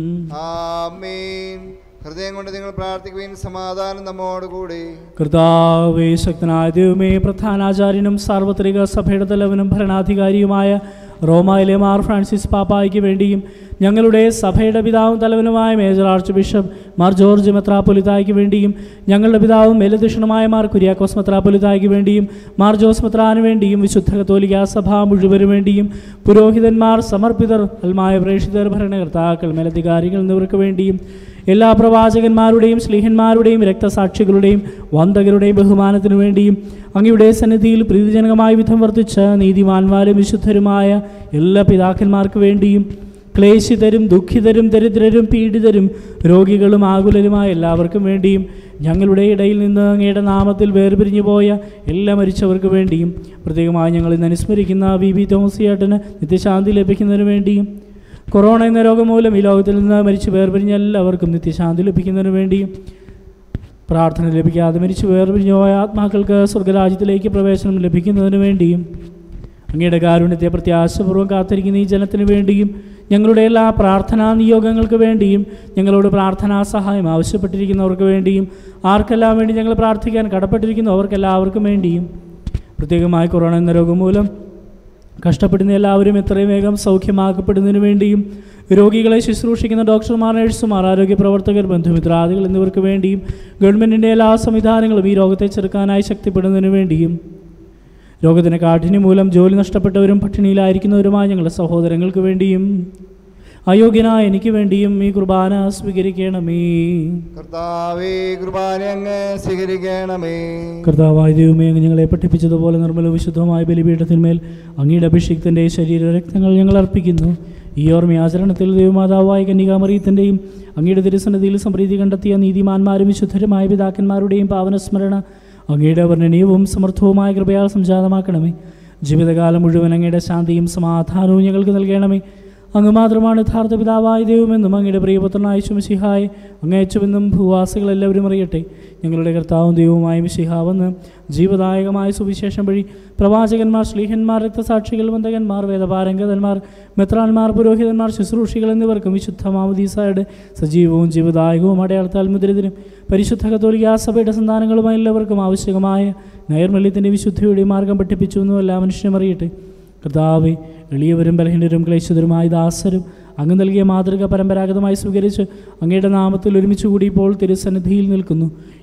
ആമേൻ. ഹൃദയം കൊണ്ട് നിങ്ങൾ പ്രാർത്ഥിക്കുവിൻ. സമാധാനം നമ്മോടുകൂടി. കർത്താവേ, ശക്തനായ ദൈവമേ, പ്രധാനാചാര്യനും സാർവത്രിക സഭയുടെ തലവനും ഭരണാധികാരിയുമായ റോമായിലെ മാർ ഫ്രാൻസിസ് പാപ്പായ്ക്ക് വേണ്ടിയും ഞങ്ങളുടെ സഭയുടെ പിതാവും തലവനുമായ major archbishop Mar George മെത്രാപ്പൊലിത്തായ്ക്ക് വേണ്ടിയും ഞങ്ങളുടെ പിതാവും മേലധ്യക്ഷനുമായ മാർ കുര്യാക്കോസ് മെത്രാപ്പൊലിത്തായ്ക്ക് വേണ്ടിയും മാർ ജോസ് മെത്രാന് വേണ്ടിയും വിശുദ്ധ കത്തോലിക്കാ സഭ മുഴുവനും വേണ്ടിയും പുരോഹിതന്മാർ, സമർപ്പിതർ, അൽമായ പ്രേക്ഷിതർ, ഭരണകർത്താക്കൾ, മേലധികാരികൾ എന്നിവർക്ക് വേണ്ടിയും എല്ലാ പ്രവാചകന്മാരുടെയും സ്ലീഹന്മാരുടെയും രക്തസാക്ഷികളുടെയും വന്ദകരുടെയും ബഹുമാനത്തിനു വേണ്ടിയും അങ്ങയുടെ സന്നിധിയിൽ പ്രീതിജനകമായ വിധം വർദ്ധിച്ച നീതിമാന്മാരും വിശുദ്ധരുമായ എല്ലാ പിതാക്കന്മാർക്ക് വേണ്ടിയും ക്ലേശിതരും ദുഃഖിതരും ദരിദ്രരും പീഡിതരും രോഗികളും ആകുലരുമായ എല്ലാവർക്കും വേണ്ടിയും ഞങ്ങളുടെ ഇടയിൽ നിന്ന് അങ്ങയുടെ നാമത്തിൽ വേർപിരിഞ്ഞു പോയ എല്ലാ മരിച്ചവർക്ക് വേണ്ടിയും പ്രത്യേകമായി ഞങ്ങൾ ഇന്ന് അനുസ്മരിക്കുന്ന വി തോമസിയേട്ടന് നിത്യശാന്തി ലഭിക്കുന്നതിന് വേണ്ടിയും കൊറോണ എന്ന രോഗം മൂലം ഈ ലോകത്തിൽ നിന്ന് മരിച്ചു വേർപിരിഞ്ഞ എല്ലാവർക്കും നിത്യശാന്തി ലഭിക്കുന്നതിന് വേണ്ടിയും പ്രാർത്ഥന ലഭിക്കാതെ മരിച്ചു വേർപിരിഞ്ഞു പോയ ആത്മാക്കൾക്ക് സ്വർഗരാജ്യത്തിലേക്ക് പ്രവേശനം ലഭിക്കുന്നതിന് വേണ്ടിയും അങ്ങയുടെ കാരുണ്യത്തെ പ്രത്യാശപൂർവ്വം കാത്തിരിക്കുന്ന ഈ ജനത്തിന് വേണ്ടിയും ഞങ്ങളുടെ എല്ലാ പ്രാർത്ഥനാ നിയോഗങ്ങൾക്ക് വേണ്ടിയും ഞങ്ങളോട് പ്രാർത്ഥനാ സഹായം ആവശ്യപ്പെട്ടിരിക്കുന്നവർക്ക് വേണ്ടിയും ആർക്കെല്ലാം വേണ്ടി ഞങ്ങൾ പ്രാർത്ഥിക്കാൻ കടപ്പെട്ടിരിക്കുന്നവർക്കെല്ലാവർക്കും വേണ്ടിയും പ്രത്യേകമായി കൊറോണ എന്ന രോഗം മൂലം കഷ്ടപ്പെടുന്ന എല്ലാവരും എത്രയും വേഗം സൗഖ്യമാക്കപ്പെടുന്നതിന് വേണ്ടിയും രോഗികളെ ശുശ്രൂഷിക്കുന്ന ഡോക്ടർമാർ, നഴ്സുമാർ, ആരോഗ്യ പ്രവർത്തകർ, ബന്ധുമിത്രാദികൾ എന്നിവർക്ക് വേണ്ടിയും ഗവൺമെൻറ്റിൻ്റെ എല്ലാ സംവിധാനങ്ങളും ഈ രോഗത്തെ ചെറുക്കാനായി ശക്തിപ്പെടുന്നതിന് വേണ്ടിയും രോഗത്തിന് കാഠിന്യം മൂലം ജോലി നഷ്ടപ്പെട്ടവരും പട്ടിണിയിലായിരിക്കുന്നവരുമായ ഞങ്ങളുടെ സഹോദരങ്ങൾക്ക് വേണ്ടിയും അയോഗ്യനായ എനിക്ക് വേണ്ടിയും ഈ കുർബാന സ്വീകരിക്കണമേ. കർത്താവേ, കുർബാന അങ്ങ് സ്വീകരിക്കണമേ. കർത്താവായ ദൈവമേ, അങ്ങ് ഞങ്ങളെ പഠിപ്പിച്ചതുപോലെ നിർമ്മല വിശുദ്ധമായ ബലിപീഠത്തിന്മേൽ അങ്ങയുടെ അഭിഷിക്തൻ്റെ ശരീരരക്തങ്ങൾ ഞങ്ങൾ അർപ്പിക്കുന്നു. ഈ ഓർമ്മയാചരണത്തിൽ ദൈവമാതാവായ കന്യകാമറിയത്തിൻ്റെയും അങ്ങയുടെ തിരുസന്നിധിയിൽ സംപ്രീതി കണ്ടെത്തിയ നീതിമാന്മാരും വിശുദ്ധരുമായ പിതാക്കന്മാരുടെയും പാവനസ്മരണ അങ്ങയുടെ വർണ്ണനീയവും സമർത്ഥവുമായ കൃപയാൽ സംജാതമാക്കണമേ. ജീവിതകാലം മുഴുവൻ അങ്ങയുടെ ശാന്തിയും സമാധാനവും ഞങ്ങൾക്ക് നൽകണമേ. അങ്ങ് മാത്രമാണ് യഥാർത്ഥ പിതാവായ ദൈവമെന്നും അങ്ങയുടെ പ്രിയപുത്രനായ മിശിഹായെ അങ്ങയച്ചുവെന്നും ഭൂവാസികളെല്ലാവരും അറിയട്ടെ. ഞങ്ങളുടെ കർത്താവും ദൈവവുമായ മിശിഹാവെന്ന് ജീവദായകമായ സുവിശേഷം വഴി പ്രവാചകന്മാർ, ശ്ലീഹന്മാർ, രക്തസാക്ഷികൾ, വന്ദകന്മാർ, വേദപാരംഗതന്മാർ, മെത്രാന്മാർ, പുരോഹിതന്മാർ, ശുശ്രൂഷികൾ എന്നിവർക്കും വിശുദ്ധ മാമോദീസായുടെ സജീവവും ജീവദായകവും അടയാളത്താൽ മുദ്രിതരും പരിശുദ്ധ കത്തോലിക്കാ സഭയുടെ സന്താനങ്ങളുമായ എല്ലാവർക്കും ആവശ്യമായ നൈർമല്യത്തിൻ്റെ വിശുദ്ധിയുടെ മാർഗം പഠിപ്പിച്ചുവെന്നും എല്ലാ മനുഷ്യനും അറിയട്ടെ. കർത്താവേ, എളിയവരും ബലഹീനരും ക്ലേശിതരുമായ ദാസരും അങ്ങ് നൽകിയ മാതൃക പരമ്പരാഗതമായി സ്വീകരിച്ച് അങ്ങയുടെ നാമത്തിൽ ഒരുമിച്ച് കൂടി ഇപ്പോൾ തിരുസന്നിധിയിൽ നിൽക്കുന്നു.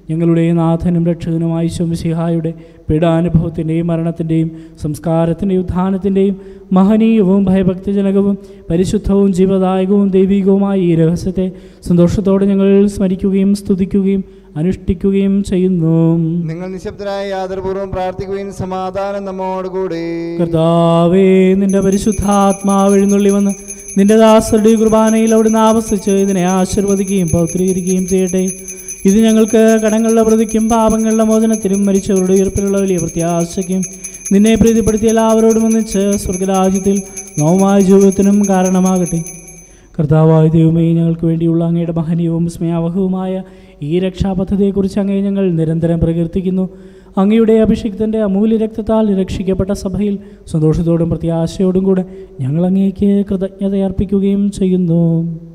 ഞങ്ങളുടെ നാഥനും രക്ഷകനുമായ ശംസിഹായുടെ പീഡാനുഭവത്തിൻ്റെയും മരണത്തിൻ്റെയും സംസ്കാരത്തിൻ്റെയും ഉത്ഥാനത്തിൻ്റെയും മഹനീയവും ഭയഭക്തിജനകവും പരിശുദ്ധവും ജീവദായകവും ദൈവികവുമായ ഈ രഹസ്യത്തെ സന്തോഷത്തോടെ ഞങ്ങൾ സ്മരിക്കുകയും സ്തുതിക്കുകയും അനുഷ്ഠിക്കുകയും ചെയ്യുന്നു. നിങ്ങൾ നിശബ്ദരായി ആദരപൂർവ്വം പ്രാർത്ഥിക്കുകയും സമാധാനം നമ്മോടുകൂടി. കർത്താവേ, നിന്റെ പരിശുദ്ധാത്മാവ് എഴുന്നള്ളി വന്ന് നിന്റെ ദാസരുടെ കുർബാനയിൽ അവിടുന്ന് ആവസിച്ച് ഇതിനെ ആശീർവദിക്കുകയും പൗത്രീകരിക്കുകയും ചെയ്യട്ടെ. ഇത് ഞങ്ങൾക്ക് കടങ്ങളുടെ പ്രതിക്കും പാപങ്ങളുടെ മോചനത്തിനും മരിച്ചവരുടെ ഉയർപ്പിലുള്ള വലിയ പ്രത്യാശയ്ക്കും നിന്നെ പ്രീതിപ്പെടുത്തിയ എല്ലാവരോടും ഒന്നിച്ച് സ്വർഗരാജ്യത്തിൽ നവമായ ജീവിതത്തിനും കാരണമാകട്ടെ. കർത്താവായ ദൈവമേ, ഞങ്ങൾക്ക് വേണ്ടിയുള്ള അങ്ങയുടെ മഹനീയവും സ്മയാവഹവുമായ ഈ രക്ഷാപദ്ധതിയെക്കുറിച്ച് അങ്ങയെ ഞങ്ങൾ നിരന്തരം പ്രകീർത്തിക്കുന്നു. അങ്ങയുടെ അഭിഷിക്തൻ്റെ അമൂല്യ രക്തത്താൽ രക്ഷിക്കപ്പെട്ട സഭയിൽ സന്തോഷത്തോടും പ്രത്യാശയോടും കൂടെ ഞങ്ങൾ അങ്ങേക്ക് കൃതജ്ഞതയർപ്പിക്കുകയും ചെയ്യുന്നു.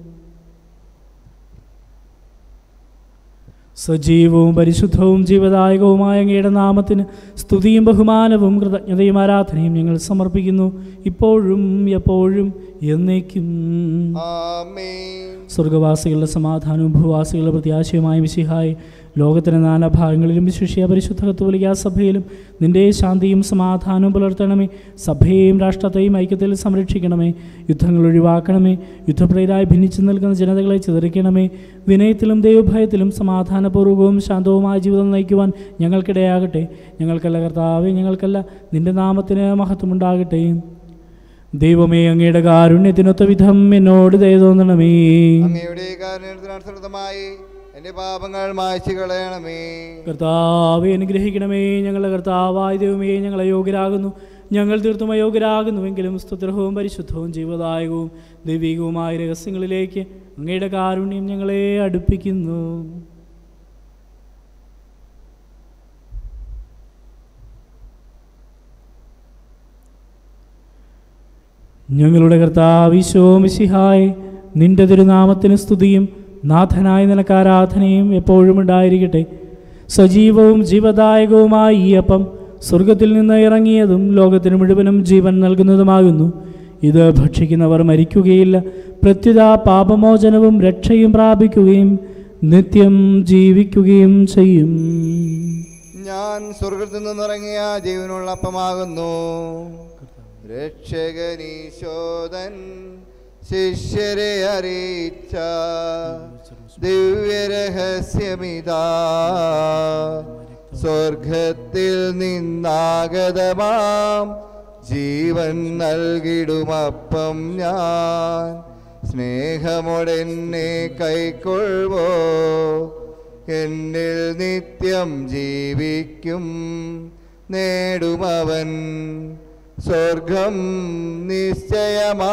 സജീവവും പരിശുദ്ധവും ജീവദായകവുമായ അങ്ങയുടെ നാമത്തിന് സ്തുതിയും ബഹുമാനവും കൃതജ്ഞതയും ആരാധനയും ഞങ്ങൾ സമർപ്പിക്കുന്നു, ഇപ്പോഴും എപ്പോഴും എന്നേക്കും. സ്വർഗവാസികളുടെ സമാധാനവും ഭൂവാസികളുടെ പ്രത്യാശയുമായ മിശിഹായി, ലോകത്തിൻ്റെ നാനാഭാഗങ്ങളിലും വിശിഷ്യ പരിശുദ്ധ കത്തോലിക്കാ സഭയിലും നിന്റെ ശാന്തിയും സമാധാനവും പുലർത്തണമേ. സഭയെയും രാഷ്ട്രത്തെയും ഐക്യത്തിൽ സംരക്ഷിക്കണമേ. യുദ്ധങ്ങൾ ഒഴിവാക്കണമേ. യുദ്ധപ്രേരായി ഭിന്നിച്ചു നിൽക്കുന്ന ജനതകളെ ചിതറിക്കണമേ. വിനയത്തിലും ദൈവഭയത്തിലും സമാധാനപൂർവ്വവും ശാന്തവുമായ ജീവിതം നയിക്കുവാൻ ഞങ്ങൾക്കിടയാകട്ടെ. ഞങ്ങൾക്കല്ല കർത്താവേ, ഞങ്ങൾക്കല്ല, നിന്റെ നാമത്തിന് മഹത്വമുണ്ടാകട്ടെ. ദൈവമേ, അങ്ങയുടെ കാരുണ്യത്തിനൊത്ത വിധം എന്നോട് ദയ തോന്നണമേ. അങ്ങയുടെ കാരുണ്യത്തിനനുസൃതമായി എന്റെ പാപങ്ങൾ മായ്ച്ചു കളയണമേ. കർത്താവേ, അനുഗ്രഹിക്കണമേ. ഞങ്ങളുടെ കർത്താവായ ദൈവമേ, ഞങ്ങൾ അയോഗ്യരാകുന്നു. ഞങ്ങൾ തീർത്തും അയോഗ്യരാകുന്നുവെങ്കിലും സ്തുത്യർഹവും പരിശുദ്ധവും ജീവദായകവും ദൈവികവുമായ രഹസ്യങ്ങളിലേക്ക് അങ്ങയുടെ കാരുണ്യം ഞങ്ങളെ അടുപ്പിക്കുന്നു. ഞങ്ങളുടെ കർത്താവ് ഈശോ മിശിഹായെ, നിന്റെ തിരുനാമത്തിന് സ്തുതിയും നാഥനായ നിനക്ക് ആരാധനയും എപ്പോഴും ഉണ്ടായിരിക്കട്ടെ. സജീവവും ജീവദായകവുമായ ഈ അപ്പം സ്വർഗത്തിൽ നിന്ന് ഇറങ്ങിയതും ലോകത്തിന് മുഴുവനും ജീവൻ നൽകുന്നതുമാകുന്നു. ഇത് ഭക്ഷിക്കുന്നവർ മരിക്കുകയില്ല, പ്രത്യുത പാപമോചനവും രക്ഷയും പ്രാപിക്കുകയും നിത്യം ജീവിക്കുകയും ചെയ്യും. ഞാൻ സ്വർഗത്തിൽ നിന്നിറങ്ങിയ ജീവനുള്ള അപ്പമാകുന്നു. രക്ഷകനീശോദൻ ശിഷ്യരെ അറിയിച്ച ദിവ്യരഹസ്യമിതാ, സ്വർഗത്തിൽ നിന്നാഗതമാം ജീവൻ നൽകിടുമപ്പം ഞാൻ. സ്നേഹമോടെന്നെ കൈക്കൊള്ളുവോ, എന്നിൽ നിത്യം ജീവിക്കും. നേടുമവൻ സ്വർഗം നിശ്ചയമാ.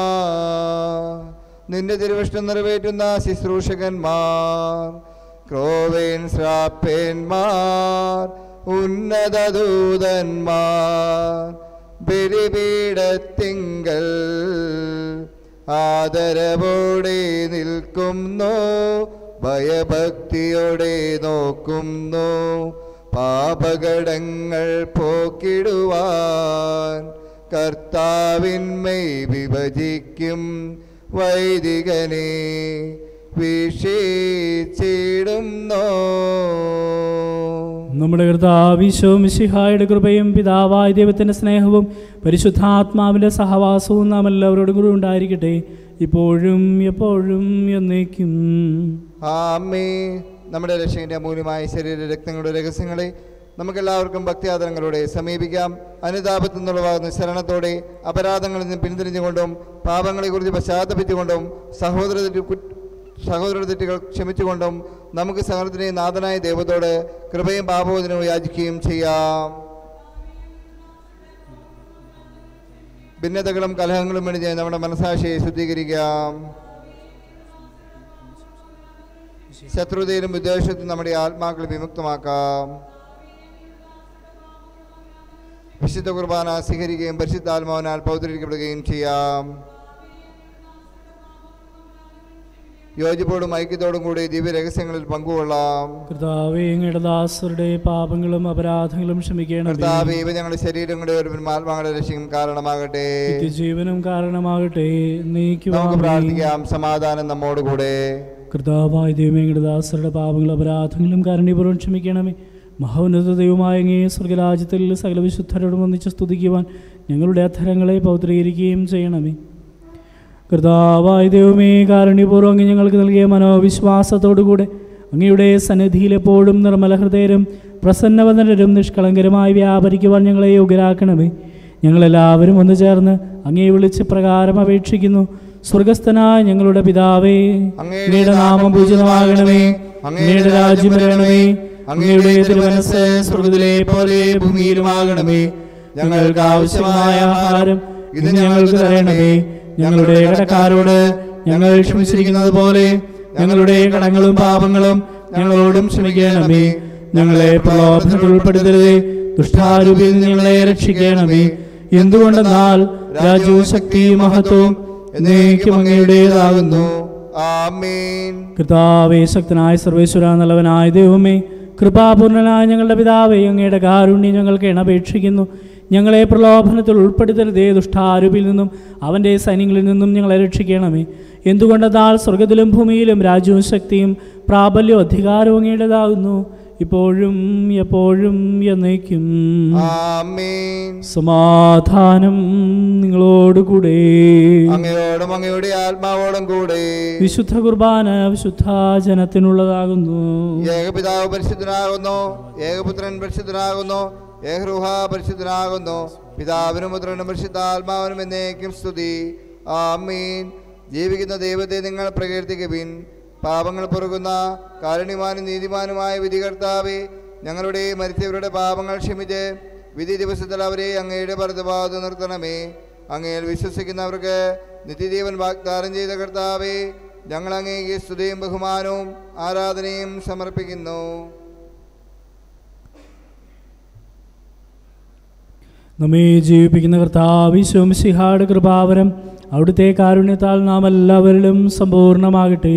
നിന്റെ തിരുവിഷ്ടം നിറവേറ്റുന്ന ശുശ്രൂഷകന്മാർ, ക്രോവേൻ ശ്രാപ്പേന്മാർ, ഉന്നത ദൂതന്മാർ ബലിപീഠത്തിങ്കൽ ആദരവോടെ നിൽക്കുന്നു, ഭയഭക്തിയോടെ നോക്കുന്നു. പാപകടങ്ങൾ പോക്കിടുവാൻ കർത്താവിന്മേൽ വിഭജിക്കും വൈദികനെ വീക്ഷിച്ചിടുന്നു. നമ്മുടെ കർത്താവ് ഈശോ മിശിഹായുടെ കൃപയും പിതാവായ ദൈവത്തിൻ്റെ സ്നേഹവും പരിശുദ്ധാത്മാവിൻ്റെ സഹവാസവും നാം എല്ലാവരോടും കൂടി ഉണ്ടായിരിക്കട്ടെ, ഇപ്പോഴും എപ്പോഴും എന്നേക്കും. ആമേൻ. നമ്മുടെ രക്ഷയുടെ അമൂല്യമായ ശരീര രക്തങ്ങളുടെ രഹസ്യങ്ങളെ നമുക്കെല്ലാവർക്കും ഭക്തിയാദരങ്ങളോടെ സമീപിക്കാം. അനുതാപത്തിൽ നിന്നുള്ളവാകുന്ന ശരണത്തോടെ അപരാധങ്ങളിൽ നിന്ന് പിന്തിരിഞ്ഞുകൊണ്ടും പാപങ്ങളെക്കുറിച്ച് പശ്ചാത്തപിച്ചുകൊണ്ടും സഹോദര തെറ്റുകൾ ക്ഷമിച്ചുകൊണ്ടും നമുക്ക് സകലത്തിൻ്റെ നാഥനായ ദൈവത്തോട് കൃപയും പാപമോചനവും യാചിക്കുകയും ചെയ്യാം. ഭിന്നതകളും കലഹങ്ങളും വെടിഞ്ഞ് നമ്മുടെ മനസാക്ഷിയെ ശുദ്ധീകരിക്കാം. ശത്രുതയിലും വിദ്വേഷത്തിലും നമ്മുടെ ആത്മാക്കളെ വിമുക്തമാക്കാം. വിശുദ്ധ കുർബാന സ്വീകരിക്കുകയും പരിശുദ്ധാത്മാവിനാൽ പൗത്രീകരിക്കപ്പെടുകയും ചെയ്യാം. യോജിപ്പോടും ഐക്യത്തോടും കൂടി ദിവ്യ രഹസ്യങ്ങളിൽ പങ്കുകൊള്ളാം. കർത്താവേ, അങ്ങയുടെ ദാസരുടെ പാപങ്ങളും അപരാധങ്ങളും ക്ഷമിക്കണം. കർത്താവേ, ഇവ ഞങ്ങളുടെ ശരീരങ്ങളുടെ ഒരു ആത്മാക്കളുടെ രക്ഷയും കാരണമാകട്ടെ, ജീവനും കാരണമാകട്ടെ. നമുക്ക് പ്രാർത്ഥിക്കാം. സമാധാനം നമ്മോടുകൂടെ. കർത്താവായ ദൈവമേ, അങ്ങയുടെ ദാസരുടെ പാപങ്ങളും അപരാധങ്ങളും കാരുണ്യപൂർവ്വം ക്ഷമിക്കണമേ. മഹോന്നത ദൈവമായ അങ്ങേ സ്വർഗരാജ്യത്തിൽ സകല വിശുദ്ധരോടും ഒന്നിച്ച് സ്തുതിക്കുവാൻ ഞങ്ങളുടെ അധരങ്ങളെ പൗത്രീകരിക്കുകയും ചെയ്യണമേ. കർത്താവായ ദൈവമേ, കാരുണ്യപൂർവ്വം അങ്ങ് ഞങ്ങൾക്ക് നൽകിയ മനോവിശ്വാസത്തോടുകൂടെ അങ്ങയുടെ സന്നിധിയിൽ എപ്പോഴും നിർമ്മല ഹൃദയരും പ്രസന്നവദനരും നിഷ്കളങ്കരമായി വ്യാപരിക്കുവാൻ ഞങ്ങളെ യോഗ്യരാക്കണമേ. ഞങ്ങളെല്ലാവരും ഒന്ന് ചേർന്ന് അങ്ങയെ വിളിച്ച് പ്രകാരം അപേക്ഷിക്കുന്നു. സ്വർഗസ്ഥനായ ഞങ്ങളുടെ പിതാവേ, അങ്ങയുടെ നാമം പൂജിതമാകണമേ, അങ്ങയുടെ രാജ്യം വരണമേ, അങ്ങയുടെ തിരുമനസ്സ് സ്വർഗ്ഗത്തിലെ പോലെ ഭൂമിയിലുമാകണമേ. ഞങ്ങൾക്ക് ആവശ്യമായ ആഹാരം ഇന്ന് ഞങ്ങൾക്ക് തരണമേ. ഞങ്ങളുടെ കടക്കാരോട് ഞങ്ങൾ ക്ഷമിച്ചിരിക്കുന്നത് പോലെ ഞങ്ങളുടെ കടങ്ങളും പാപങ്ങളും ഞങ്ങളോടും ക്ഷമിക്കണമേ. ഞങ്ങളെ പ്രലോഭനത്തിൽ ഉൾപ്പെടുത്തരുതേ, ദുഷ്ടാരൂപിയിൽ നിന്ന് ഞങ്ങളെ രക്ഷിക്കണമേ. എന്തുകൊണ്ടെന്നാൽ രാജ്യവും ശക്തിയും മഹത്വവും എന്നേക്കും അങ്ങയുടേതാകുന്നു. ആമേൻ. കർത്താവേ, ശക്തനായ സർവേശ്വര, നല്ലവനായ ദൈവമേ, കൃപാപൂർണനായ ഞങ്ങളുടെ പിതാവേ, അങ്ങയുടെ കാരുണ്യം ഞങ്ങൾക്ക് അപേക്ഷിക്കുന്നു. ഞങ്ങളെ പ്രലോഭനത്തിൽ ഉൾപ്പെടുത്തരുതേ, ദുഷ്ടാരൂപിയിൽ നിന്നും അവൻ്റെ സൈന്യങ്ങളിൽ നിന്നും ഞങ്ങളെ രക്ഷിക്കണമേ. എന്തുകൊണ്ടെന്നാൽ സ്വർഗത്തിലും ഭൂമിയിലും രാജ്യവും ശക്തിയും പ്രാബല്യവും അധികാരവും അങ്ങയുടേതാകുന്നു, ഇപ്പോഴും എപ്പോഴും എന്നേക്കും. ആമേൻ. സമാധാനം നിങ്ങളോടുകൂടെ, അങ്ങയോടും അങ്ങയുടെ ആത്മാവോടും കൂടെ. വിശുദ്ധ കുർബാന വിശുദ്ധ ജനത്തിനുള്ളതാകുന്നു. ഏകപിതാവ് പരിശുദ്ധനാകുന്നു, ഏകപുത്രൻ പരിശുദ്ധനാകുന്നു, ഏകരൂഹ പരിശുദ്ധനാകുന്നു. പിതാവിനും പുത്രനും പരിശുദ്ധാത്മാവിനും എന്നേക്കും സ്തുതി. ആമീൻ. ജീവിക്കുന്ന ദൈവത്തെ നിങ്ങൾ പ്രകീർത്തിക്കുവിൻ. പാപങ്ങൾ പൊറുക്കുന്ന കാരുണ്യവാനും നീതിമാനുമായ വിധികർത്താവേ, ഞങ്ങളുടെ മരിച്ചവരുടെ പാപങ്ങൾ ക്ഷമിച്ച് വിധി ദിവസത്തിൽ അവരെ അങ്ങയുടെ വലതുഭാഗത്ത് നിർത്തണമേ. അങ്ങയിൽ വിശ്വസിക്കുന്നവർക്ക് നിത്യജീവൻ വാഗ്ദാനം ചെയ്ത കർത്താവേ, ഞങ്ങൾ അങ്ങേക്ക് സ്തുതിയും ബഹുമാനവും ആരാധനയും സമർപ്പിക്കുന്നു. നമ്മെ ജീവിപ്പിക്കുന്ന കർത്താവ് ഈശോ മിശിഹായുടെ കൃപാവരം അവിടുത്തെ കാരുണ്യത്താൽ നാം എല്ലാവരിലും സമ്പൂർണ്ണമാകട്ടെ.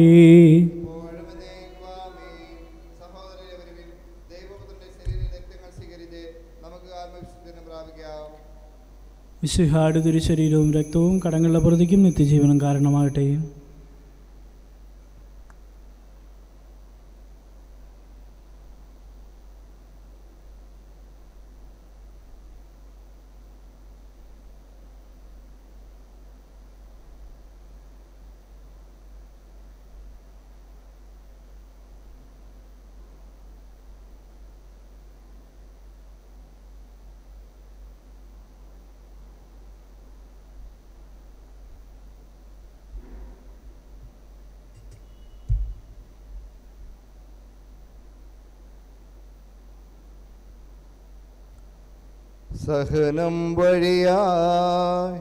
മിശിഹായുടെ തിരുശരീരവും രക്തവും കടങ്ങളുടെ പ്രതിക്കും നിത്യജീവനം കാരണമാകട്ടെ. സഹനം വഴിയായി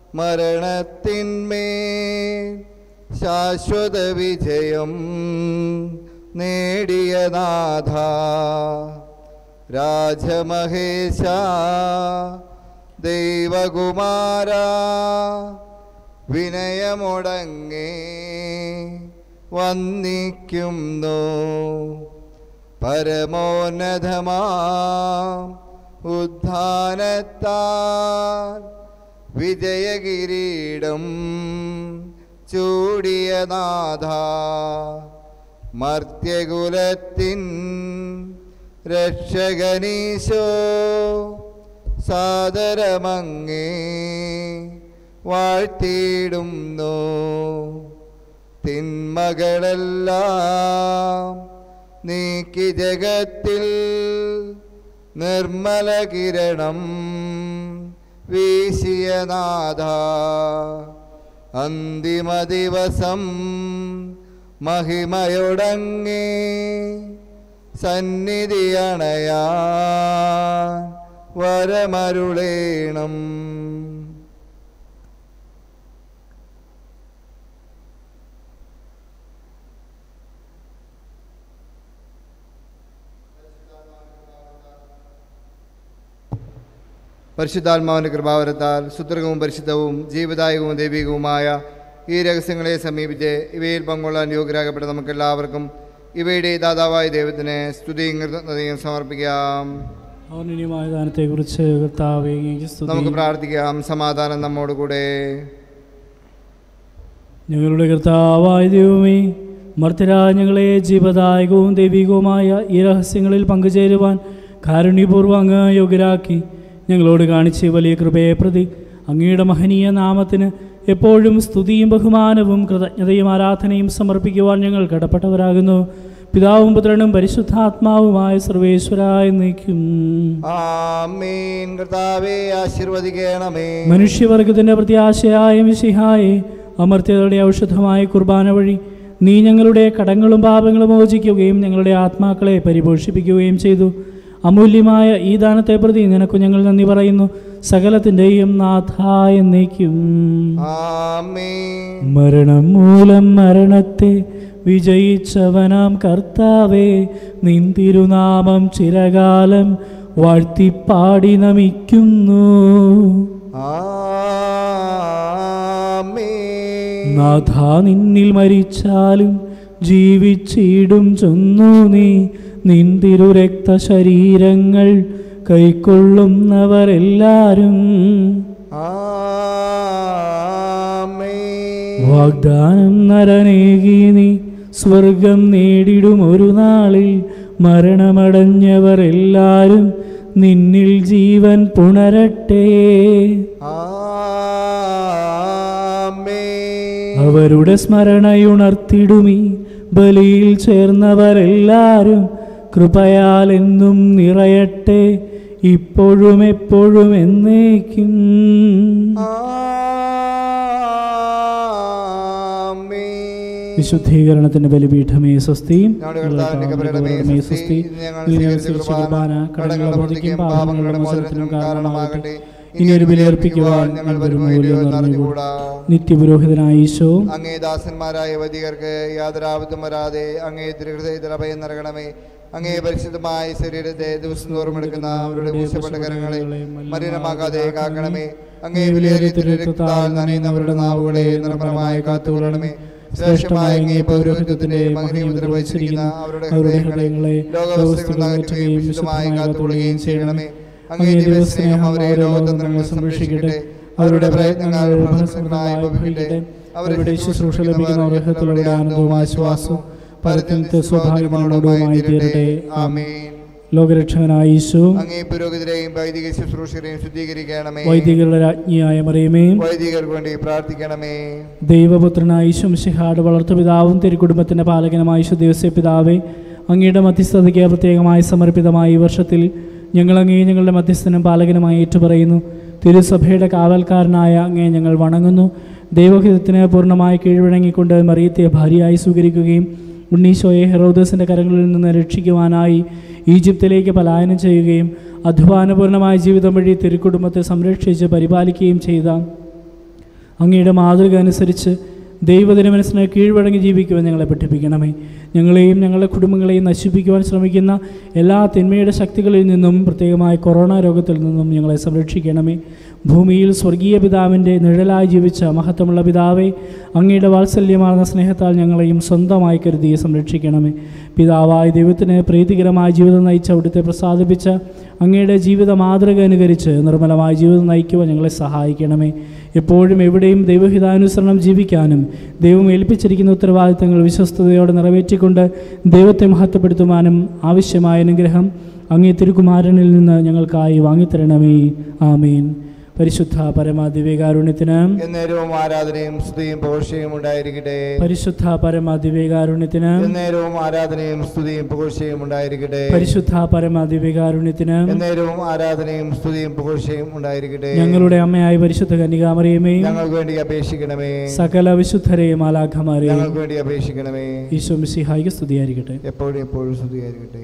മരണത്തിന്മേൽ ശാശ്വത വിജയം നേടിയ നാഥ, രാജമഹേശ ദൈവകുമാര, വിനയമൊടങ്ങേ വന്ദിക്കുന്നു. പരമോന്നതമാ ഉദ്ധാനത്താൽ വിജയകിരീടം ചൂടിയ നാഥ, മർത്യകുലത്തിൻ രക്ഷകനീശോ, സാദരമങ്ങേ വാഴ്ത്തിയിടുന്നു. തിന്മകളെല്ലാം നീക്കി ജഗത്തിൽ നിർമ്മല കിരണം വീശിയ നാഥ, അന്തിമ ദിവസം മഹിമയൊടങ്ങേ സന്നിധി അണയാൻ വരമരുളേണം. പരിശുദ്ധാത്മാവിൻ്റെ കൃപാവരത്താൽ സുദൃഢവും പരിശുദ്ധവും ജീവദായകവും ദൈവികവുമായ ഈ രഹസ്യങ്ങളെ സമീപിച്ച് ഇവയിൽ പങ്കൊള്ളാൻ യോഗ്യരാകപ്പെട്ട നമുക്കെല്ലാവർക്കും ഇവയുടെ ദാതാവായ ദൈവത്തിന് സ്തുതിയും കൃതജ്ഞതയും സമർപ്പിക്കാം. നമുക്ക് പ്രാർത്ഥിക്കാം. സമാധാനം നമ്മോടുകൂടെ. ഞങ്ങളുടെ കർത്താവായ ദൈവമേ, മർത്യരായ ഞങ്ങളെ ജീവദായകവും ദൈവികവുമായ ഈ രഹസ്യങ്ങളിൽ പങ്കുചേരുവാൻ കാരുണ്യപൂർവ്വം അങ്ങ് യോഗ്യരാക്കി. ഞങ്ങളോട് കാണിച്ച വലിയ കൃപയെ പ്രതി അങ്ങയുടെ മഹനീയ നാമത്തിന് എപ്പോഴും സ്തുതിയും ബഹുമാനവും കൃതജ്ഞതയും ആരാധനയും സമർപ്പിക്കുവാൻ ഞങ്ങൾ കടപ്പെട്ടവരാകുന്നു. പിതാവും പുത്രനും പരിശുദ്ധാത്മാവുമായ സർവേശ്വരായ എന്നേക്കും ആമേൻ. കർത്താവേ ആശീർവദിക്കണമേ. മനുഷ്യവർഗത്തിന്റെ പ്രത്യാശയായ മിശിഹായെ, അമർത്യതയുടെ ഔഷധമായ കുർബാന വഴി നീ ഞങ്ങളുടെ കടങ്ങളും പാപങ്ങളും മോചിക്കുകയും ഞങ്ങളുടെ ആത്മാക്കളെ പരിപോഷിപ്പിക്കുകയും ചെയ്തു. അമൂല്യമായ ഈ ദാനത്തെ പ്രതി നിനക്ക് ഞങ്ങൾ നന്ദി പറയുന്നു. സകലത്തിൻ്റെയും നാഥായ എന്നേക്കും ആമേൻ. മരണം മൂലം മരണത്തെ വിജയിച്ചവനാം കർത്താവേ, നിൻ തിരുനാമം ചിരകാലം വാഴ്ത്തിപ്പാടി നമിക്കുന്നു. നാഥ, നിന്നിൽ മരിച്ചാലും ജീവിച്ചിടും ചൊന്നു നീ. നിൻ തിരുരക്തശരീരങ്ങൾ കൈക്കൊള്ളുന്നവരെല്ലാരും വാഗ്ദാനം നരനേകി നീ സ്വർഗം നേടിടും ഒരു നാളിൽ. മരണമടഞ്ഞവരെല്ലാരും നിന്നിൽ ജീവൻ പുണരട്ടെ. അവരുടെ സ്മരണയുണർത്തിടുമീ ബലിയിൽ ചേർന്നവരെല്ലാരും കൃപയാൽ എന്നും നിറയട്ടെ, ഇപ്പോഴും എപ്പോഴും എന്നേക്കും. വിശുദ്ധീകരണത്തിന്റെ ബലിപീഠമേ സ്വസ്തി. കുർബാന കടങ്ങളുടെ പ്രതിക്കും പാപങ്ങളുടെ മോചനത്തിനും കാരണമാകട്ടെ. ഇനി ഒരു ബലിയർപ്പിക്കുവാൻ ഞങ്ങൾ വരുമൂല്യം നിത്യപുരോഹിതനായ ഈശോ, അങ്ങേ ദാസന്മാരായ വൈദികർക്ക് യാതൊരാപത്തും വരാതെ അങ്ങേ തിരുഹൃദയത്തിൽ അഭയം നൽകണമേ. അങ്ങേ പരിശുദ്ധമായ ശരീരത്തെ ദിവസം തോറും എടുക്കുന്ന അവരുടെ പൂശപ്പെട്ട കരങ്ങളെ മലിനമാകാതെ കാക്കണമേ. അങ്ങേ വിലയേറിയ തിരുരക്തത്താൽ നനയുന്നവരുടെ നാവുകളെ നിർമ്മലമായി കാത്തുകൊള്ളണമേ. ശ്രേഷ്ഠമായ അങ്ങേ പൗരോഹിത്യത്തിന്റെ മഹനീയമുദ്ര വഹിച്ചിരിക്കുന്ന അവരുടെ ഹൃദയങ്ങളെ ലോകവസ്തുക്കളാകുകയും വിശുദ്ധമായി കാത്തുകൊള്ളുകയും ചെയ്യണമേ. അങ്ങേ ദിവസ്നേഹം അവരെ ലോകതന്ത്രങ്ങൾ സംരക്ഷിക്കട്ടെ. അവരുടെ പ്രയത്നങ്ങൾ ഫലസമൃദ്ധമായി ഭവിക്കട്ടെ. അവരുടെ ശുശ്രൂഷ ലഭിക്കുന്ന അർഹതകളുടെ ആനന്ദവും ആശ്വാസവും പരത്തിനത്തെ സ്വാഭാവികമാണോടുമായി തീരട്ടെ. ആമേൻ. ലോകരക്ഷകനായ ഈശോ, അങ്ങേ പുരോഹിതരെയും വൈദിക ശുശ്രൂഷകരെയും ശുദ്ധീകരിക്കണമേ. വൈദികരുടെ രാജ്ഞിയായ മറിയമേ, വൈദികർക്ക് വേണ്ടി പ്രാർത്ഥിക്കണമേ. ദൈവപുത്രനായ ഈശോ മിശിഹായുടെ വളർത്തുപിതാവും തിരുക്കുടുംബത്തിന്റെ പാലകനുമായ ഈശോ പിതാവേ, അങ്ങയുടെ മധ്യസ്ഥതയ്ക്ക് പ്രത്യേകമായി സമർപ്പിതമായ ഈ വർഷത്തിൽ ഞങ്ങൾ അങ്ങേ ഞങ്ങളുടെ മധ്യസ്ഥനും പാലകനുമായി ഏറ്റുപറയുന്നു. തിരുസഭയുടെ കാവൽക്കാരനായ അങ്ങേ ഞങ്ങൾ വണങ്ങുന്നു. ദൈവഹിതത്തിന് പൂർണ്ണമായി കീഴ്വഴങ്ങിക്കൊണ്ട് മറിയത്തെ ഭാര്യയായി സ്വീകരിക്കുകയും ഉണ്ണീശോയെ ഹെറോദസിൻ്റെ കരങ്ങളിൽ നിന്ന് രക്ഷിക്കുവാനായി ഈജിപ്തിലേക്ക് പലായനം ചെയ്യുകയും അധ്വാനപൂർണമായ ജീവിതം വഴി തിരുക്കുടുംബത്തെ സംരക്ഷിച്ച് പരിപാലിക്കുകയും ചെയ്ത അങ്ങയുടെ മാതൃക അനുസരിച്ച് ദൈവദിനമനസ്സിന് കീഴ്വഴങ്ങി ജീവിക്കുവാൻ ഞങ്ങളെ പഠിപ്പിക്കണമേ. ഞങ്ങളെയും ഞങ്ങളുടെ കുടുംബങ്ങളെയും നശിപ്പിക്കുവാൻ ശ്രമിക്കുന്ന എല്ലാ തിന്മയുടെ ശക്തികളിൽ നിന്നും, പ്രത്യേകമായി കൊറോണ രോഗത്തിൽ നിന്നും ഞങ്ങളെ സംരക്ഷിക്കണമേ. ഭൂമിയിൽ സ്വർഗീയ പിതാവിൻ്റെ നിഴലായി ജീവിച്ച മഹത്വമുള്ള പിതാവേ, അങ്ങയുടെ വാത്സല്യമാർന്ന സ്നേഹത്താൽ ഞങ്ങളെയും സ്വന്തമായി കരുതി സംരക്ഷിക്കണമേ. പിതാവായ ദൈവത്തിന് പ്രീതികരമായ ജീവിതം നയിച്ച് അവിടുത്തെ പ്രസാദിപ്പിച്ച അങ്ങയുടെ ജീവിത മാതൃക അനുകരിച്ച് നിർമ്മലമായ ജീവിതം നയിക്കുവാൻ ഞങ്ങളെ സഹായിക്കണമേ. എപ്പോഴും എവിടെയും ദൈവഹിതാനുസരണം ജീവിക്കാനും ദൈവം ഏൽപ്പിച്ചിരിക്കുന്ന ഉത്തരവാദിത്തങ്ങൾ വിശ്വസ്തയോടെ നിറവേറ്റിക്കൊണ്ട് ദൈവത്തെ മഹത്വപ്പെടുത്തുവാനും ആവശ്യമായ അനുഗ്രഹം അങ്ങേ തിരുകുമാരനിൽ നിന്ന് ഞങ്ങൾക്കായി വാങ്ങിത്തരണമേ. ആമീൻ. പരിശുദ്ധ പരമാദിവ്യകാരുണ്യത്തിന് എന്നേരവും ആരാധനയും സ്തുതിയും പുകഴ്ചയും ഉണ്ടായിരിക്കട്ടെ. പരിശുദ്ധ പരമാദിവ്യകാരുണ്യത്തിന് എന്നേരവും ആരാധനയും സ്തുതിയും പുകഴ്ചയും ഉണ്ടായിരിക്കട്ടെ. പരിശുദ്ധ പരമാദിവ്യകാരുണ്യത്തിന് എന്നേരവും ആരാധനയും സ്തുതിയും പുകഴ്ചയും ഉണ്ടായിരിക്കട്ടെ. ഞങ്ങളുടെ അമ്മയായ പരിശുദ്ധ കന്യകാമറിയമേ, ഞങ്ങൾക്ക് വേണ്ടി അപേക്ഷിക്കണമേ. സകല വിശുദ്ധരെയും മാലാഖമാരെയും ഞങ്ങൾക്ക് വേണ്ടി അപേക്ഷിക്കണമേ. ഈശോ മിശിഹായ്ക്ക് സ്തുതിയായിരിക്കട്ടെ. എപ്പോഴും എപ്പോഴും സ്തുതിയായിരിക്കട്ടെ.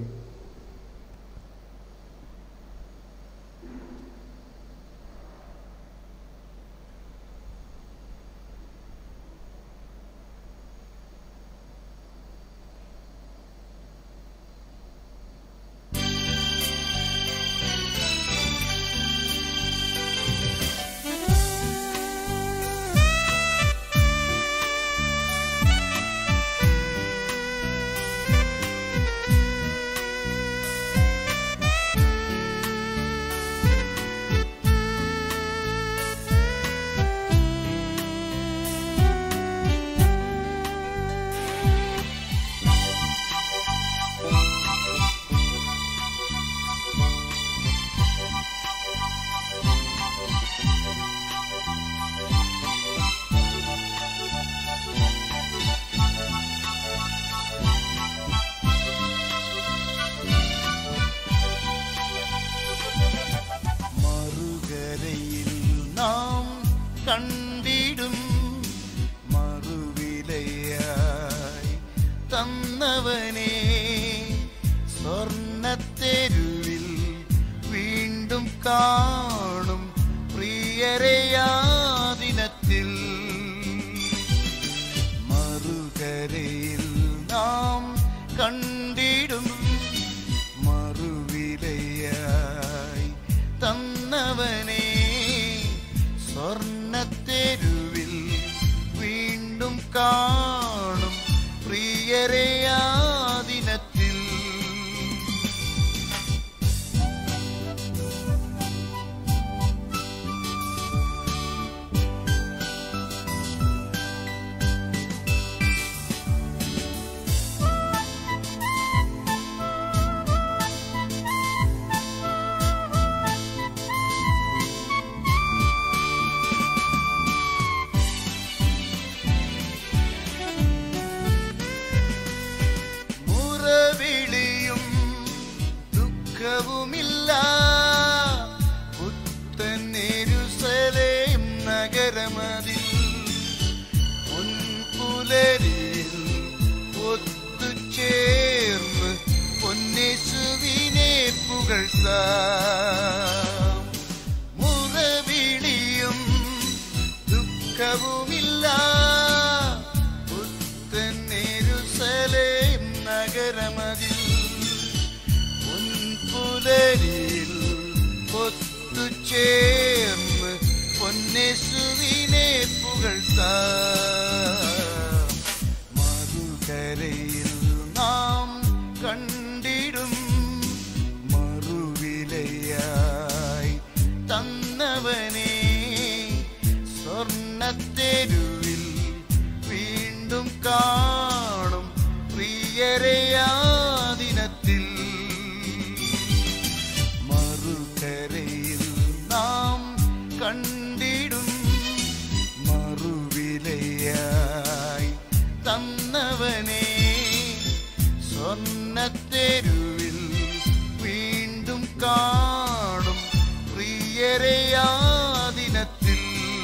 കണ്ടിടും. മറുവിലയായി തന്നവനെ സ്വർണ്ണത്തെരുവിൽ വീണ്ടും കാണും പ്രിയരെയാ ദിനത്തിൽ. മറുകരയിൽ നാം കണ്ടിടും. മറുവിലയായി തന്നവനെ സ്വർണ്ണത്തെരുവിൽ വീണ്ടും കാണും പ്രിയരെയാ ദിനത്തിൽ. മുറവിളിയും ദുഃഖവുമില്ല പുത്തൻ യെരൂശലേം നഗരമതിൽ. പൊൻപുലരിൽ ഒത്തുചേർന്ന് പൊന്നേശുവിനെ പുകഴ്ത്താം. മുറവിളിയും ദുഃഖവുമില്ല പുത്തൻ യെരൂശലേം നഗരമതിൽ. പൊൻപുലരിൽ ഒത്തുചേർന്ന് പൊന്നേശുവിനെ പുകഴ്ത്താം. മറുകരയിൽ നാം കണ്ടിടും. മറുവിലയായി തന്നവനെ സ്വർണ്ണത്തെരുവിൽ വീണ്ടും കാണും പ്രിയരെയാ ദിനത്തിൽ. മറുകരയിൽ നാം കണ്ടിടും. മറുവിലയായി തന്നവനെ സ്വർണ്ണത്തെരുവിൽ വീണ്ടും കാണും പ്രിയരെയാ ദിനത്തിൽ.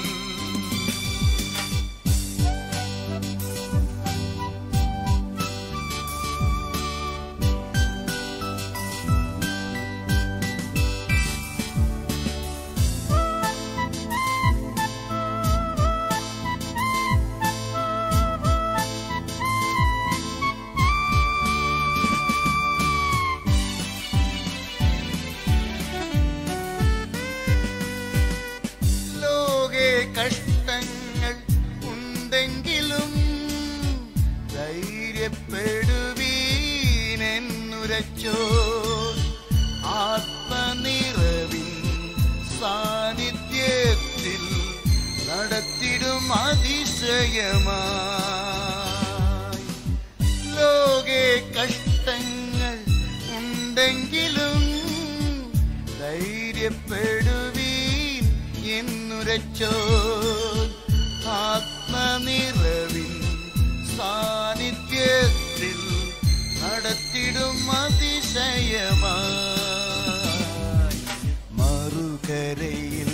കഷ്ടങ്ങൾ ഉണ്ടെങ്കിലും ധൈര്യപ്പെടുവീനെന്നുരച്ചോ. ആത്മനിറവിൻ സാന്നിധ്യത്തിൽ നടത്തിടും അതിശയമായി. ലോകേ കഷ്ടങ്ങൾ ഉണ്ടെങ്കിലും ധൈര്യപ്പെടുവീൻ എന്നുരച്ചോ. ആത്മനിറവിൻ സാന്നിധ്യത്തിൽ നടത്തിടും അതിശയമായി. മറുകരയിൽ